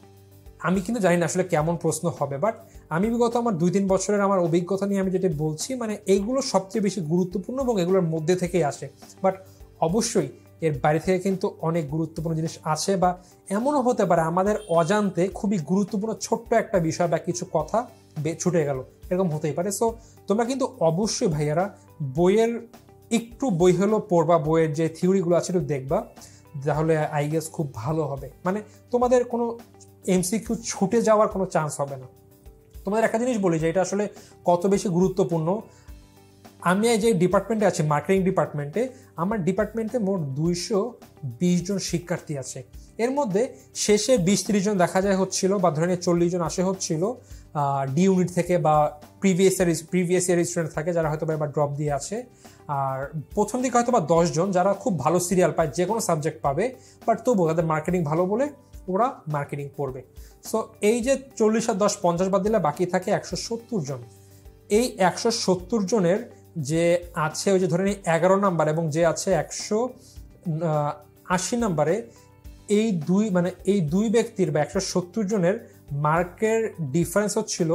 আমি কিন্তু জানি না আসলে কেমন প্রশ্ন হবে। বাট আমি বিগত আমার দুই তিন বছরের আমার অভিজ্ঞতা নিয়ে আমি যেটা বলছি, মানে এইগুলো সবচেয়ে বেশি গুরুত্বপূর্ণ এবং এগুলোর মধ্যে থেকেই আসে। বাট অবশ্যই এর বাইরে থেকে কিন্তু অনেক গুরুত্বপূর্ণ জিনিস আছে, বা এমনও হতে পারে আমাদের অজান্তে খুবই গুরুত্বপূর্ণ ছোট্ট একটা বিষয় বা কিছু কথা ছুটে গেল, এরকম হতেই পারে। সো তোমরা কিন্তু অবশ্যই ভাইয়ারা বইয়ের একটু বই হলো পড়বা, বইয়ের যে থিওরিগুলো আছে একটু দেখবা, তাহলে আই গেস খুব ভালো হবে। মানে তোমাদের কোনো এমসিকিউ ছুটে যাওয়ার কোনো চান্স হবে না। তোমাদের একটা জিনিস বলি যে এটা আসলে কত বেশি গুরুত্বপূর্ণ। আমি যে ডিপার্টমেন্টে আছি, মার্কেটিং ডিপার্টমেন্টে, আমার ডিপার্টমেন্টে মোট দুইশো বিশ জন শিক্ষার্থী আছে। এর মধ্যে শেষে বিশ ত্রিশ জন দেখা যায় হচ্ছিল, বা ধরে নিয়ে চল্লিশ জন আসে হচ্ছিল ডি ইউনিট থেকে, বা previous year previous year student থাকে যারা হয়তো বা এবার ড্রপ দিয়ে আছে। আর প্রথম দিকে হয়তো বা দশ জন যারা খুব ভালো সিরিয়াল পায়, যে কোনো সাবজেক্ট পাবে, বাট তবুও তাদের মার্কেটিং ভালো বলে ওরা মার্কেটিং পড়বে। সো এই যে চল্লিশ আর দশ পঞ্চাশ বাদ দিলে বাকি থাকে একশো সত্তর জন। এই একশো সত্তর জনের যে আছে ওই যে ধরে নিই এগারো নাম্বার, এবং যে আছে একশো আশি নাম্বারে, এই দুই মানে এই দুই ব্যক্তির বা একশো সত্তর জনের মার্কের ডিফারেন্স হচ্ছিল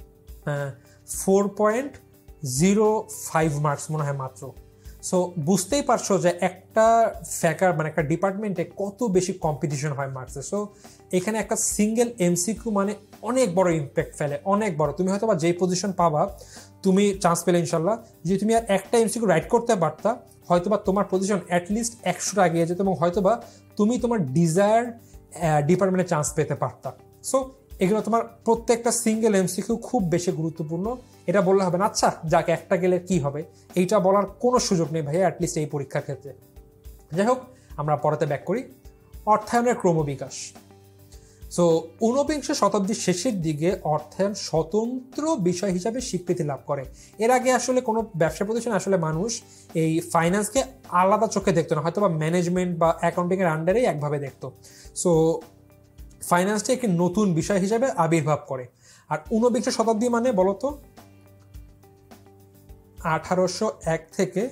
four point zero five marks মনে হয় মাত্র। সো বুঝতেই পারছো যে একটা ফ্যাকার মানে একটা ডিপার্টমেন্টে কত বেশি কম্পিটিশন হয় মার্কসে। সো এখানে একটা সিঙ্গেল এমসিকিউ মানে অনেক বড় ইম্প্যাক্ট ফেলে, অনেক বড়। তুমি হয়তো বা যেই পজিশন পাবা, তুমি চান্স পেলে ইনশাল্লাহ, যে তুমি আর একটা এমসিকিউ রাইট করতে পারতা, হয়তো বা তোমার পজিশন অ্যাটলিস্ট একশোটা এগিয়ে যেত, এবং হয়তো বা তুমি তোমার ডিজায়ার ডিপার্টমেন্টে চান্স পেতে পারতা। সো এগুলো তোমার প্রত্যেকটা সিঙ্গেল এমসিকিউ খুব বেশি গুরুত্বপূর্ণ। এটা বললে হবে না আচ্ছা যাক একটা গেলে কি হবে, এইটা বলার কোনো সুযোগ নেই ভাইয়া, অ্যাটলিস্ট এই পরীক্ষার ক্ষেত্রে। যাই হোক, আমরা পড়াতে ব্যাক করি। অর্থায়নের ক্রমবিকাশ। সো ঊনবিংশ শতাব্দীর শেষের দিকে অর্থায়ন স্বতন্ত্র বিষয় হিসাবে স্বীকৃতি লাভ করে। এর আগে আসলে কোনো ব্যবসা প্রতিষ্ঠান আসলে মানুষ এই ফাইন্যান্সকে আলাদা চোখে দেখতো না, হয়তো বা ম্যানেজমেন্ট বা অ্যাকাউন্টিংয়ের আন্ডারেই একভাবে দেখতো। সো ফাইন্যান্সটি একটি নতুন বিষয় হিসাবে আবির্ভাব করে। আর ঊনবিংশ শতাব্দী মানে বলতো আঠারোশো এক থেকে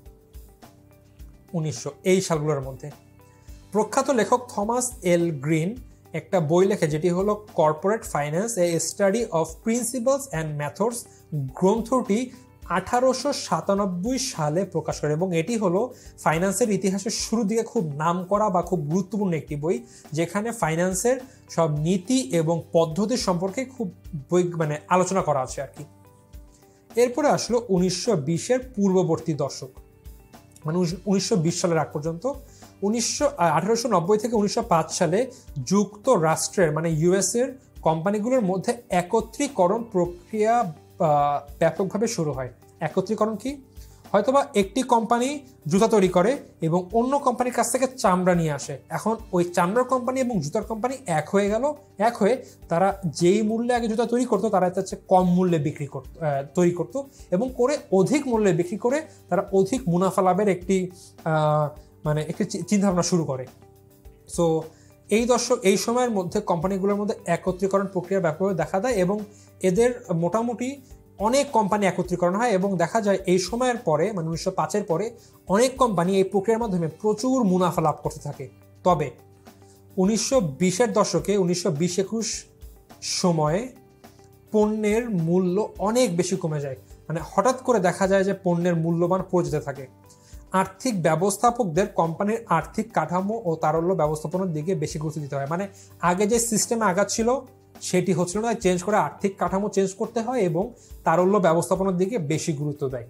উনিশশো এই সালগুলোর মধ্যে। প্রখ্যাত লেখক থমাস এল গ্রিন একটা বই লেখে যেটি হলো corporate finance a study of principles and methods. গ্রন্থটি আঠারোশো সাতানব্বই সালে প্রকাশ করে এবং এটি হলো ফাইন্যান্সের ইতিহাসের শুরুর দিকে খুব নাম করা বা খুব গুরুত্বপূর্ণ একটি বই, যেখানে ফাইন্যান্সের সব নীতি এবং পদ্ধতি সম্পর্কে খুব বই মানে আলোচনা করা আছে আর কি। এরপরে আসলো উনিশশো বিশের পূর্ববর্তী দশক, মানে উনিশশো বিশ সালের আগ পর্যন্ত। উনিশশো আঠারোশো নব্বই থেকে উনিশশো পাঁচ সালে যুক্তরাষ্ট্রের মানে ইউএস এর কোম্পানিগুলোর মধ্যে একত্রীকরণ প্রক্রিয়া ব্যাপকভাবে শুরু হয়। একত্রীকরণ কি? হয়তোবা একটি কোম্পানি জুতা তৈরি করে এবং অন্য কোম্পানির কাছ থেকে চামড়া নিয়ে আসে, এখন ওই চামড়ার কোম্পানি এবং জুতার কোম্পানি এক হয়ে গেল। এক হয়ে তারা যেই মূল্যে আগে জুতা তৈরি করতো তারা হচ্ছে কম মূল্যে বিক্রি করতো তৈরি করতো এবং করে অধিক মূল্যে বিক্রি করে তারা অধিক মুনাফা লাভের একটি মানে একটি চিন্তাভাবনা শুরু করে। সো এই দশক এই সময়ের মধ্যে কোম্পানিগুলোর মধ্যে একত্রীকরণ প্রক্রিয়া ব্যাপকভাবে দেখা দেয় এবং এদের মোটামুটি অনেক কোম্পানি একত্রীকরণ হয় এবং দেখা যায় এই সময়ের পরে মানে উনিশশো পাঁচের পরে অনেক কোম্পানি এই প্রক্রিয়ার মাধ্যমে প্রচুর মুনাফা লাভ করতে থাকে। তবে উনিশশো বিশের দশকে উনিশশো বিশ একুশ সময়ে পণ্যের মূল্য অনেক বেশি কমে যায়, মানে হঠাৎ করে দেখা যায় যে পণ্যের মূল্যমান পড়ে যেতে থাকে। আর্থিক ব্যবস্থাপকদের কোম্পানির আর্থিক কাঠামো ও তারল্য ব্যবস্থাপনার দিকে বেশি গুরুত্ব দিতে হয়, মানে আগে যে সিস্টেমে আগাচ্ছিল সেটি হচ্ছিল না, চেঞ্জ করে আর্থিক কাঠামো চেঞ্জ করতে হয় এবং তারল্য ব্যবস্থাপনার দিকে বেশি গুরুত্ব দেয়।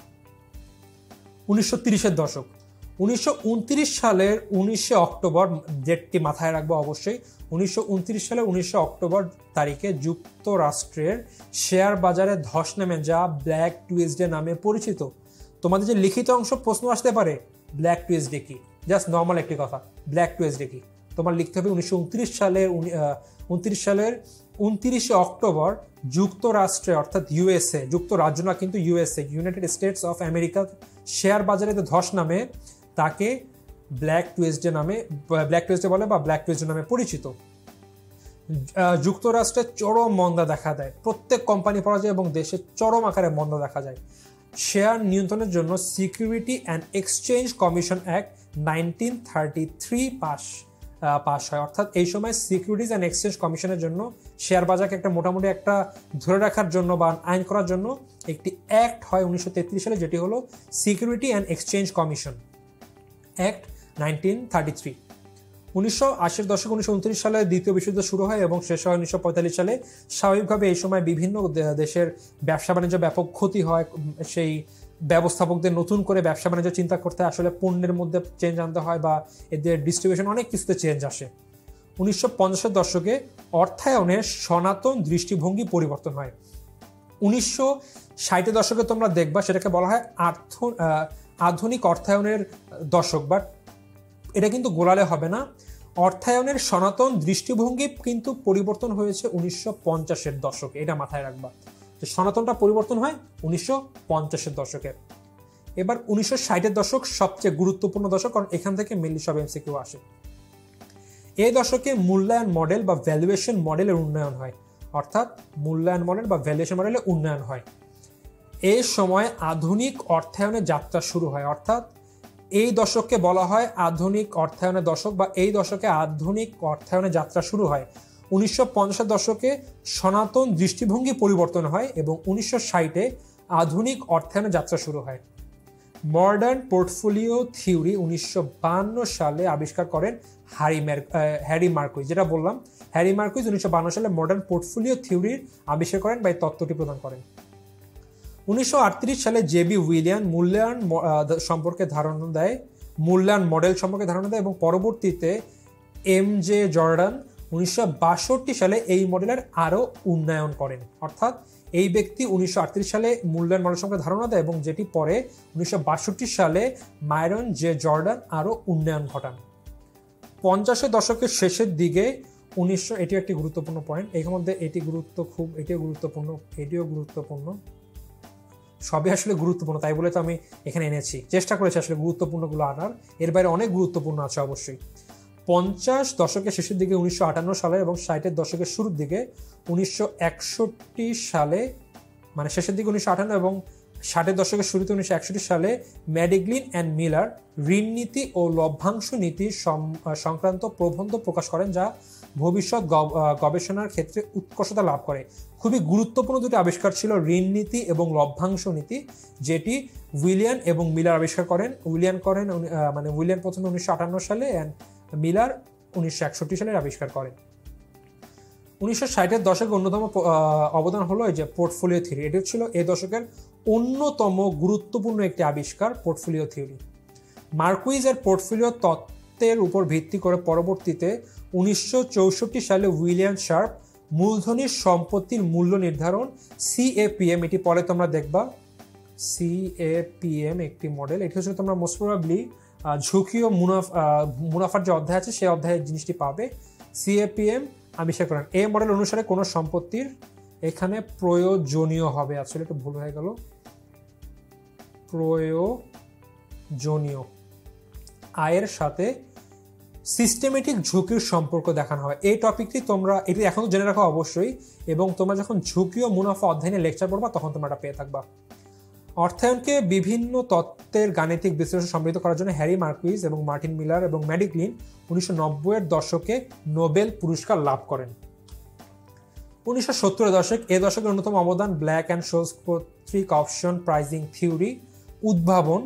উনিশশো তিরিশের দশক, উনিশশো উনত্রিশ সালের উনিশে অক্টোবর, ডেটটি মাথায় রাখবো অবশ্যই, উনিশশো উনত্রিশ সালের উনিশে অক্টোবর তারিখে যুক্তরাষ্ট্রের শেয়ার বাজারে ধস নেমে যা ব্ল্যাক টুইসডে নামে পরিচিত। তোমাদের যে লিখিত অংশ প্রশ্ন আসতে পারে ব্ল্যাক টুইসডে কি, জাস্ট নর্মাল একটি কথা, ব্ল্যাক টুইসডে কি তোমার লিখতে হবে উনিশশো উনত্রিশ সালের উনত্রিশ সালের উনত্রিশে অক্টোবর যুক্তরাষ্ট্রে অর্থাৎ ইউএসএ, যুক্তরাজ্য না কিন্তু USA, United States of America share বাজারে যে ধস নামে তাকে ব্ল্যাক টুইসডে নামে ব্ল্যাক টুইসডে বলে বা ব্ল্যাক টুইসডে নামে পরিচিত। যুক্তরাষ্ট্রে চরম মন্দা দেখা দেয়, প্রত্যেক কোম্পানি পরাজয় এবং দেশে চরম আকারে মন্দা দেখা যায়। শেয়ার নিয়ন্ত্রণের জন্য Security and Exchange Commission Act nineteen thirty three pass pass হয়, অর্থাৎ এই সময় সিকিউরিটিজ অ্যান্ড এক্সচেঞ্জ কমিশনের জন্য শেয়ার বাজারকে একটা মোটামুটি একটা ধরে রাখার জন্য বা আইন করার জন্য একটি অ্যাক্ট হয় উনিশশো তেত্রিশ সালে, যেটি হলো Security and Exchange Commission Act nineteen thirty three. উনিশশো আশির দশকে উনিশশো উনত্রিশ সালে দ্বিতীয় বিশ্বযুদ্ধ শুরু হয় এবং শেষ হয় উনিশশো পঁয়তাল্লিশ সালে। স্বাভাবিকভাবে এই সময় বিভিন্ন দেশের ব্যবসা বাণিজ্য ব্যাপক ক্ষতি হয়, সেই ব্যবস্থাপকদের নতুন করে ব্যবসা বাণিজ্য চিন্তা করতে আসলে পণ্যের মধ্যে চেঞ্জ আনতে হয় বা এদের ডিস্ট্রিবিউশন অনেক কিছুতে চেঞ্জ আসে। উনিশশো পঞ্চাশের দশকে অর্থায়নের সনাতন দৃষ্টিভঙ্গি পরিবর্তন হয়। উনিশশো ষাটের দশকে তোমরা দেখবা সেটাকে বলা হয় আর্থ আধুনিক অর্থায়নের দশক, বাট এটা কিন্তু গোলালে হবে না। অর্থায়নের সনাতন দৃষ্টিভঙ্গি কিন্তু পরিবর্তন হয়েছে উনিশশো পঞ্চাশের দশকে, এটা মাথায় রাখবা যে সনাতনটা পরিবর্তন হয় উনিশশো পঞ্চাশের দশকে। এবার উনিশশো ষাটের দশক সবচেয়ে গুরুত্বপূর্ণ দশক, কারণ এখান থেকে মেনলি সব এমসিকিউ আসে। এই দশকে মূল্যায়ন মডেল বা ভ্যালুয়েশন মডেলের উন্নয়ন হয়, অর্থাৎ মূল্যায়ন মডেল বা ভ্যালুয়েশন মডেলের উন্নয়ন হয়। এই সময় আধুনিক অর্থায়নের যাত্রা শুরু হয়, অর্থাৎ এই দশককে বলা হয় আধুনিক অর্থায়নের দশক বা এই দশকে আধুনিক অর্থায়নের যাত্রা শুরু হয়। উনিশশো পঞ্চাশের দশকে সনাতন দৃষ্টিভঙ্গি পরিবর্তন হয় এবং উনিশশো ষাটে আধুনিক অর্থায়নের যাত্রা শুরু হয়। মডার্ন পোর্টফোলিও থিওরি উনিশশো বান্ন সালে আবিষ্কার করেন হ্যারি হ্যারি মার্কুইজ, যেটা বললাম হ্যারি মার্কুইজ উনিশশো বান্ন সালে মডার্ন পোর্টফোলিও থিওরির আবিষ্কার করেন বা এই তত্ত্বটি প্রদান করেন। উনিশশো আটত্রিশ সালে জেবি উইলিয়ান মূল্যায়ন সম্পর্কে ধারণা দেয় মূল্যায়ন মডেল সম্পর্কে ধারণা দেয় এবং পরবর্তীতে এম জে জর্ডান উনিশশো বাষট্টি সালে এই মডেলের আরও উন্নয়ন করেন। অর্থাৎ এই ব্যক্তি উনিশশো আটত্রিশ সালে মূল্যায়ন মডেল সম্পর্কে ধারণা দেয় এবং যেটি পরে উনিশশো বাষট্টি সালে মাইরন জে জর্ডান আরও উন্নয়ন ঘটান। পঞ্চাশের দশকের শেষের দিকে উনিশশো এটিও একটি গুরুত্বপূর্ণ পয়েন্ট, এর মধ্যে এটি গুরুত্ব খুব এটিও গুরুত্বপূর্ণ, এটিও গুরুত্বপূর্ণ, সবই আসলে গুরুত্বপূর্ণ, তাই বলে তো আমি এখানে এনেছি, চেষ্টা করেছি আসলে গুরুত্বপূর্ণগুলো আনার, এর বাইরে অনেক গুরুত্বপূর্ণ আছে অবশ্যই। পঞ্চাশ দশকের শেষের দিকে উনিশশো আটান্ন সালে এবং ষাটের দশকের শুরুর দিকে উনিশশো একষট্টি সালে, মানে শেষের দিকে উনিশশো আটান্ন এবং ষাটের দশকের শুরুতে উনিশশো একষট্টি সালে ম্যাডিগ্লিন অ্যান্ড মিলার ঋণ নীতি ও লভ্যাংশ নীতি সংক্রান্ত প্রবন্ধ প্রকাশ করেন, যা ভবিষ্যৎ গবেষণার ক্ষেত্রে উৎকর্ষতা লাভ করে। খুবই গুরুত্বপূর্ণ দুটি আবিষ্কার ছিল ঋণ নীতি এবং লভ্যাংশ নীতি, যেটি উইলিয়ান এবং মিলার আবিষ্কার করেন। উইলিয়ান করেন মানে উইলিয়ান প্রথমে উনিশশো আটান্ন সালে অ্যান্ড মিলার উনিশশো একষট্টি সালের আবিষ্কার করেন। উনিশশো ষাটের দশকে অন্যতম অবদান হলো এই যে পোর্টফোলিও থিওরি, এটি ছিল এই দশকের অন্যতম গুরুত্বপূর্ণ একটি আবিষ্কার, পোর্টফোলিও থিওরি। মার্কুইজ এর পোর্টফোলিও তত্ত্বের উপর ভিত্তি করে পরবর্তীতে উনিশশো চৌষট্টি সালে উইলিয়াম শার্প মূলধনির সম্পত্তির মূল্য নির্ধারণ সিএপিএম, এটি পরে তোমরা দেখবা, সিএপিএম একটি মডেল, এটি হচ্ছে তোমরা মোস্ট প্রবাবলি ঝুঁকি ও মুনাফা মুনাফার যে অধ্যায় আছে সেই অধ্যায়ের জিনিসটি পাবে। সিএপিএম আবিষ্কার করেন। এই মডেল অনুসারে কোনো সম্পত্তির এখানে প্রয়োজনীয় হবে, আসলে একটু ভুল হয়ে গেল, প্রয়োজনীয় আয়ের সাথে সিস্টেমেটিক ঝুঁকির সম্পর্ক দেখানো হয়। এই টপিকটি তোমরা এটি এখন জেনে রাখো অবশ্যই, এবং তোমরা যখন ঝুঁকি ও মুনাফা অধ্যয়নে লেকচার পড়বা তখন তোমরা এটা পেয়ে থাকবা। অর্থায়নকে বিভিন্ন তত্ত্বের গাণিতিক বিশ্লেষণ সমৃদ্ধ করার জন্য হ্যারি মার্কুইজ এবং মার্টিন মিলার এবং ম্যাডিগ্লিন উনিশশো নব্বইয়ের দশকে নোবেল পুরস্কার লাভ করেন। উনিশশো সত্তরের দশক, এ দশকের অন্যতম অবদান ব্ল্যাক অ্যান্ড শোলস কর্তৃক অপশন প্রাইজিং থিওরি উদ্ভাবন,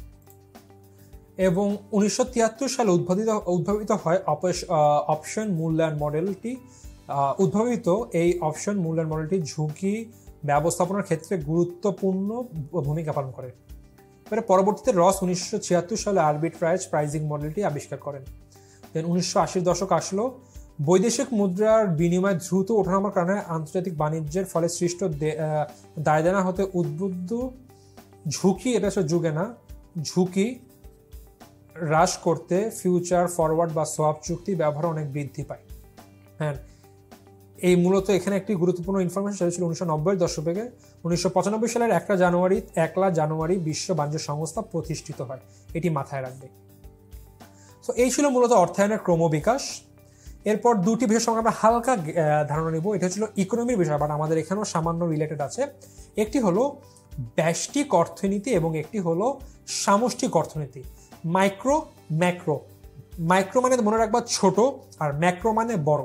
এবং উনিশশো তিয়াত্তর সালে উদ্ভাবিত উদ্ভাবিত হয় অপশন মূল্যায়ন মডেলটি। উদ্ভাবিত এই অপশন মূল্যায়ন মডেলটি ঝুঁকি ব্যবস্থাপনার ক্ষেত্রে গুরুত্বপূর্ণ ভূমিকা পালন করে। এবারে পরবর্তীতে রস উনিশশো ছিয়াত্তর সালে আরবিট্রাজ প্রাইজিং মডেলটি আবিষ্কার করেন। দেন উনিশশো আশির দশক আসলো, বৈদেশিক মুদ্রার বিনিময় দ্রুত ওঠানামার কারণে আন্তর্জাতিক বাণিজ্যের ফলে সৃষ্ট দায়দেনা হতে উদ্বুদ্ধ ঝুঁকি, এটা হচ্ছে যুগে না ঝুঁকি হ্রাস করতে ফিউচার ফরওয়ার্ড বা সোয়াপ চুক্তি ব্যবহার অনেক বৃদ্ধি পায়। হ্যাঁ, এই মূলত এখানে একটি গুরুত্বপূর্ণ ইনফরমেশন সেটা ছিল উনিশশো নব্বইয়ের দশকে। উনিশশো পঁচানব্বই সালের একটা জানুয়ারি একলা জানুয়ারি বিশ্ব বাণিজ্য সংস্থা প্রতিষ্ঠিত হয়, এটি মাথায় রাখবে। তো এই ছিল মূলত অর্থায়নের ক্রমবিকাশ। এরপর দুটি বিষয় সম্পর্কে আমরা হালকা ধারণা নিব, এটা ছিল ইকোনমির বিষয়, বাট আমাদের এখানেও সামান্য রিলেটেড আছে। একটি হলো ব্যষ্টিক অর্থনীতি এবং একটি হলো সামষ্টিক অর্থনীতি। মাইক্রো ম্যাক্রো, মাইক্রো মানে মনে রাখবা ছোট, আর ম্যাক্রো মানে বড়।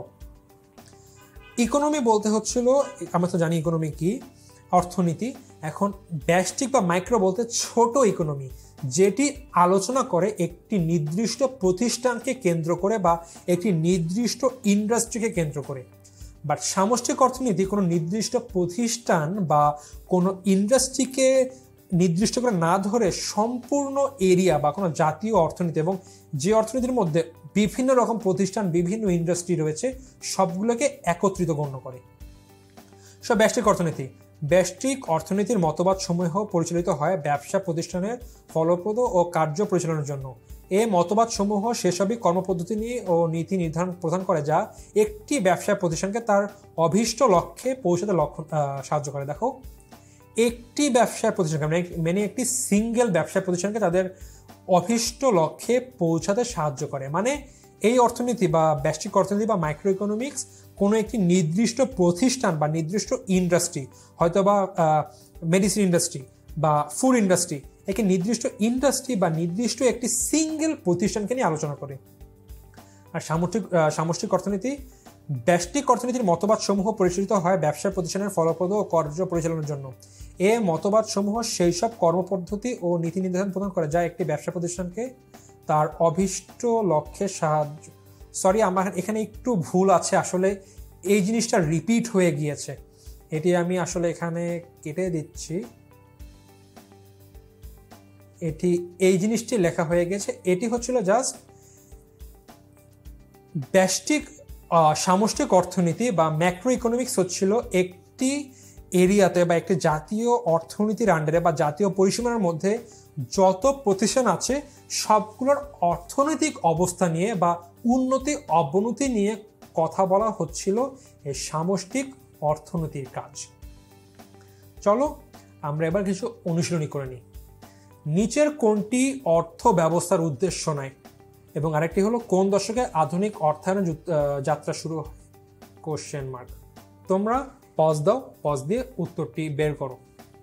ইকোনমি বলতে হচ্ছিল, আমরা তো জানি ইকোনমি কি, অর্থনীতি। এখন ব্যষ্টিক বা মাইক্রো বলতে ছোট ইকোনমি, যেটি আলোচনা করে একটি নির্দিষ্ট প্রতিষ্ঠানকে কেন্দ্র করে বা একটি নির্দিষ্ট ইন্ডাস্ট্রিকে কেন্দ্র করে। বাট সামষ্টিক অর্থনীতি কোনো নির্দিষ্ট প্রতিষ্ঠান বা কোনো ইন্ডাস্ট্রিকে নির্দিষ্ট করে না ধরে সম্পূর্ণ এরিয়া বা কোনো জাতীয় অর্থনীতি, এবং যে অর্থনীতির মধ্যে বিভিন্ন রকম প্রতিষ্ঠান বিভিন্ন ইন্ডাস্ট্রি রয়েছে সবগুলোকে একত্রিত গণ্য করে। সব ব্যষ্টিক অর্থনীতি, ব্যষ্টিক অর্থনীতির মতবাদ সমূহ পরিচালিত হয় ব্যবসা প্রতিষ্ঠানের ফলপ্রদ ও কার্য পরিচালনার জন্য। এই মতবাদ সমূহ সেসবই কর্মপদ্ধতি নিয়ে ও নীতি নির্ধারণ প্রদান করে যা একটি ব্যবসা প্রতিষ্ঠানকে তার অভীষ্ট লক্ষ্যে পৌঁছাতে লক্ষ্য সাহায্য করে। দেখো, একটি ব্যবসা প্রতিষ্ঠানকে মানে একটি সিঙ্গেল ব্যবসা প্রতিষ্ঠানকে তাদের অভীষ্ট লক্ষ্যে পৌঁছাতে সাহায্য করে। মানে এই অর্থনীতি বা ব্যষ্টিক অর্থনীতি বা মাইক্রো ইকোনমিক্স কোনো একটি নির্দিষ্ট প্রতিষ্ঠান বা নির্দিষ্ট ইন্ডাস্ট্রি, হয়তো বা মেডিসিন ইন্ডাস্ট্রি বা ফুড ইন্ডাস্ট্রি, একটি নির্দিষ্ট ইন্ডাস্ট্রি বা নির্দিষ্ট একটি সিঙ্গেল প্রতিষ্ঠানকে নিয়ে আলোচনা করে। আর সামষ্টিক সামষ্টিক অর্থনীতি, ব্যষ্টিক অর্থনীতির মতবাদ সমূহ পরিচালিত হয় ব্যবসা প্রতিষ্ঠানের ফলপ্রদ ও কার্য পরিচালনার জন্য। এ মতবাদ সমূহ সেই সব কর্মপদ্ধতি ও নীতি নির্ধারণ প্রদান করে যা একটি ব্যবসা প্রতিষ্ঠানকে তার অভীষ্ট লক্ষ্যে সাহায্য। সরি, আমার এখানে একটু ভুল আছে, আসলে এই জিনিসটা রিপিট হয়ে গিয়েছে, এটি আমি আসলে এখানে কেটে দিচ্ছি। এটি এই জিনিসটি লেখা হয়ে গেছে, এটি হচ্ছিল জাস্ট ব্যষ্টিক সামষ্টিক অর্থনীতি বা ম্যাক্রো ইকোনমিক্স হচ্ছিল একটি এরিয়াতে বা একটি জাতীয় অর্থনীতির আন্ডারে বা জাতীয় পরিসীমার মধ্যে যত প্রতিষ্ঠান আছে সবগুলোর অর্থনৈতিক অবস্থা নিয়ে বা উন্নতি অবনতি নিয়ে কথা বলা হচ্ছিল এই সামষ্টিক অর্থনীতির কাজ। চলো আমরা এবার কিছু অনুশীলনী করে নিই। নিচের কোনটি অর্থ ব্যবস্থার উদ্দেশ্য নয়, এবং আরেকটি হলো কোন দশকে আধুনিক অর্থায়নের যাত্রা শুরু হয়? Question mark. তোমরা পজ দাও, পজ দিয়ে উত্তরটি বের করো।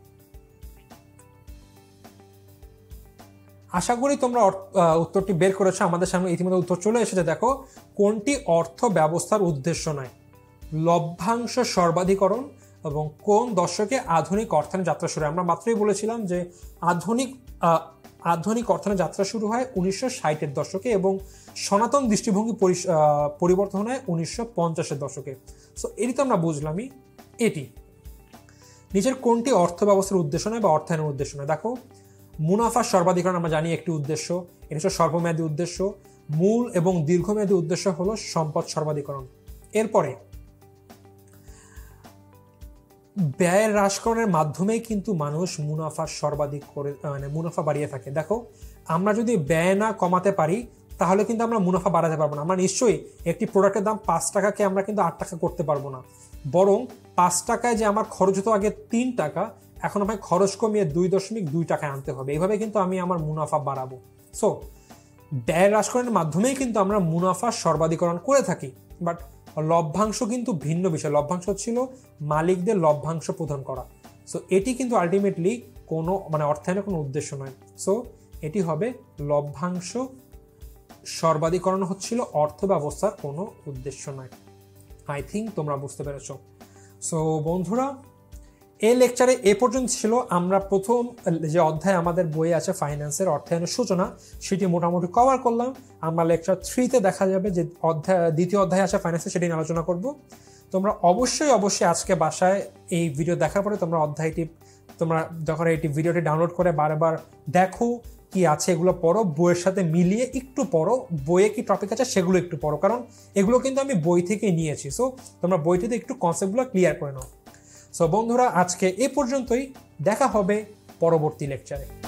আশা করি তোমরা উত্তরটি বের করেছো। আমাদের সামনে ইতিমধ্যে উত্তর চলে এসেছে। দেখো, কোনটি অর্থ ব্যবস্থার উদ্দেশ্য নয়? লভ্যাংশ সর্বাধিকরণ এবং কোন দশকে আধুনিক অর্থায়নের যাত্রা শুরু হয়? আমরা মাত্রই বলেছিলাম যে আধুনিক আধুনিক অর্থায়নের যাত্রা শুরু হয় উনিশশো ষাটের দশকে এবং সনাতন দৃষ্টিভঙ্গি পরিবর্তন হয় উনিশশো পঞ্চাশের দশকে। সো এটি তো আমরা বুঝলামই। এটি নিচের কোনটি অর্থ ব্যবস্থার উদ্দেশ্য নয় বা অর্থায়নের উদ্দেশ্য নয়? দেখো, মুনাফা সর্বাধিকরণ আমরা জানি একটি উদ্দেশ্য, এটি হচ্ছে স্বল্পমেয়াদী উদ্দেশ্য। মূল এবং দীর্ঘমেয়াদী উদ্দেশ্য হলো সম্পদ সর্বাধিকরণ। এরপরে ব্যয় হ্রাসকরণের মাধ্যমেই কিন্তু মানুষ মুনাফা সর্বাধিক করে মানে মুনাফা বাড়িয়ে থাকে। দেখো, আমরা যদি ব্যয় না কমাতে পারি তাহলে কিন্তু আমরা মুনাফা বাড়াতে পারবো না। আমরা নিশ্চয়ই একটি প্রোডাক্টের দাম পাঁচ টাকাকে আমরা কিন্তু আট টাকা করতে পারবো না, বরং পাঁচ টাকায় যে আমার খরচ হতো আগে তিন টাকা, এখন আমায় খরচ কমিয়ে দুই দশমিক দুই টাকায় আনতে হবে। এইভাবে কিন্তু আমি আমার মুনাফা বাড়াবো। সো ব্যয় হ্রাসকরণের মাধ্যমেই কিন্তু আমরা মুনাফা সর্বাধিকরণ করে থাকি। বাট লভ্যাংশ কিন্তু ভিন্ন বিষয়। লভ্যাংশ ছিল মালিকদের লভ্যাংশ প্রদান করা। সো এটি কিন্তু আলটিমেটলি কোনো মানে অর্থায়নের কোনো উদ্দেশ্য নয়। সো এটি হবে লভ্যাংশ সর্বাধিকরণ হচ্ছিল অর্থ ব্যবস্থার কোনো উদ্দেশ্য নয়। আই থিঙ্ক তোমরা বুঝতে পেরেছ। সো বন্ধুরা, এই লেকচারে এ পর্যন্ত ছিল। আমরা প্রথম যে অধ্যায় আমাদের বইয়ে আছে ফাইন্যান্সের অর্থায়নের সূচনা, সেটি মোটামুটি কভার করলাম। আমরা লেকচার থ্রিতে দেখা যাবে যে অধ্যায় দ্বিতীয় অধ্যায় আছে ফাইন্যান্সের, সেটি নিয়ে আলোচনা করব। তোমরা অবশ্যই অবশ্যই আজকে বাসায় এই ভিডিও দেখার পরে তোমরা অধ্যায়টি তোমরা যখন এইটি ভিডিওটি ডাউনলোড করে বারবার দেখো কি আছে, এগুলো পড়ো, বইয়ের সাথে মিলিয়ে একটু পড়ো, বইয়ে কি টপিক আছে সেগুলো একটু পড়ো, কারণ এগুলো কিন্তু আমি বই থেকে নিয়েছি। সো তোমরা বইটিতে একটু কনসেপ্টগুলো ক্লিয়ার করে নাও। সো বন্ধুরা, আজকে এ পর্যন্তই। দেখা হবে পরবর্তী লেকচারে।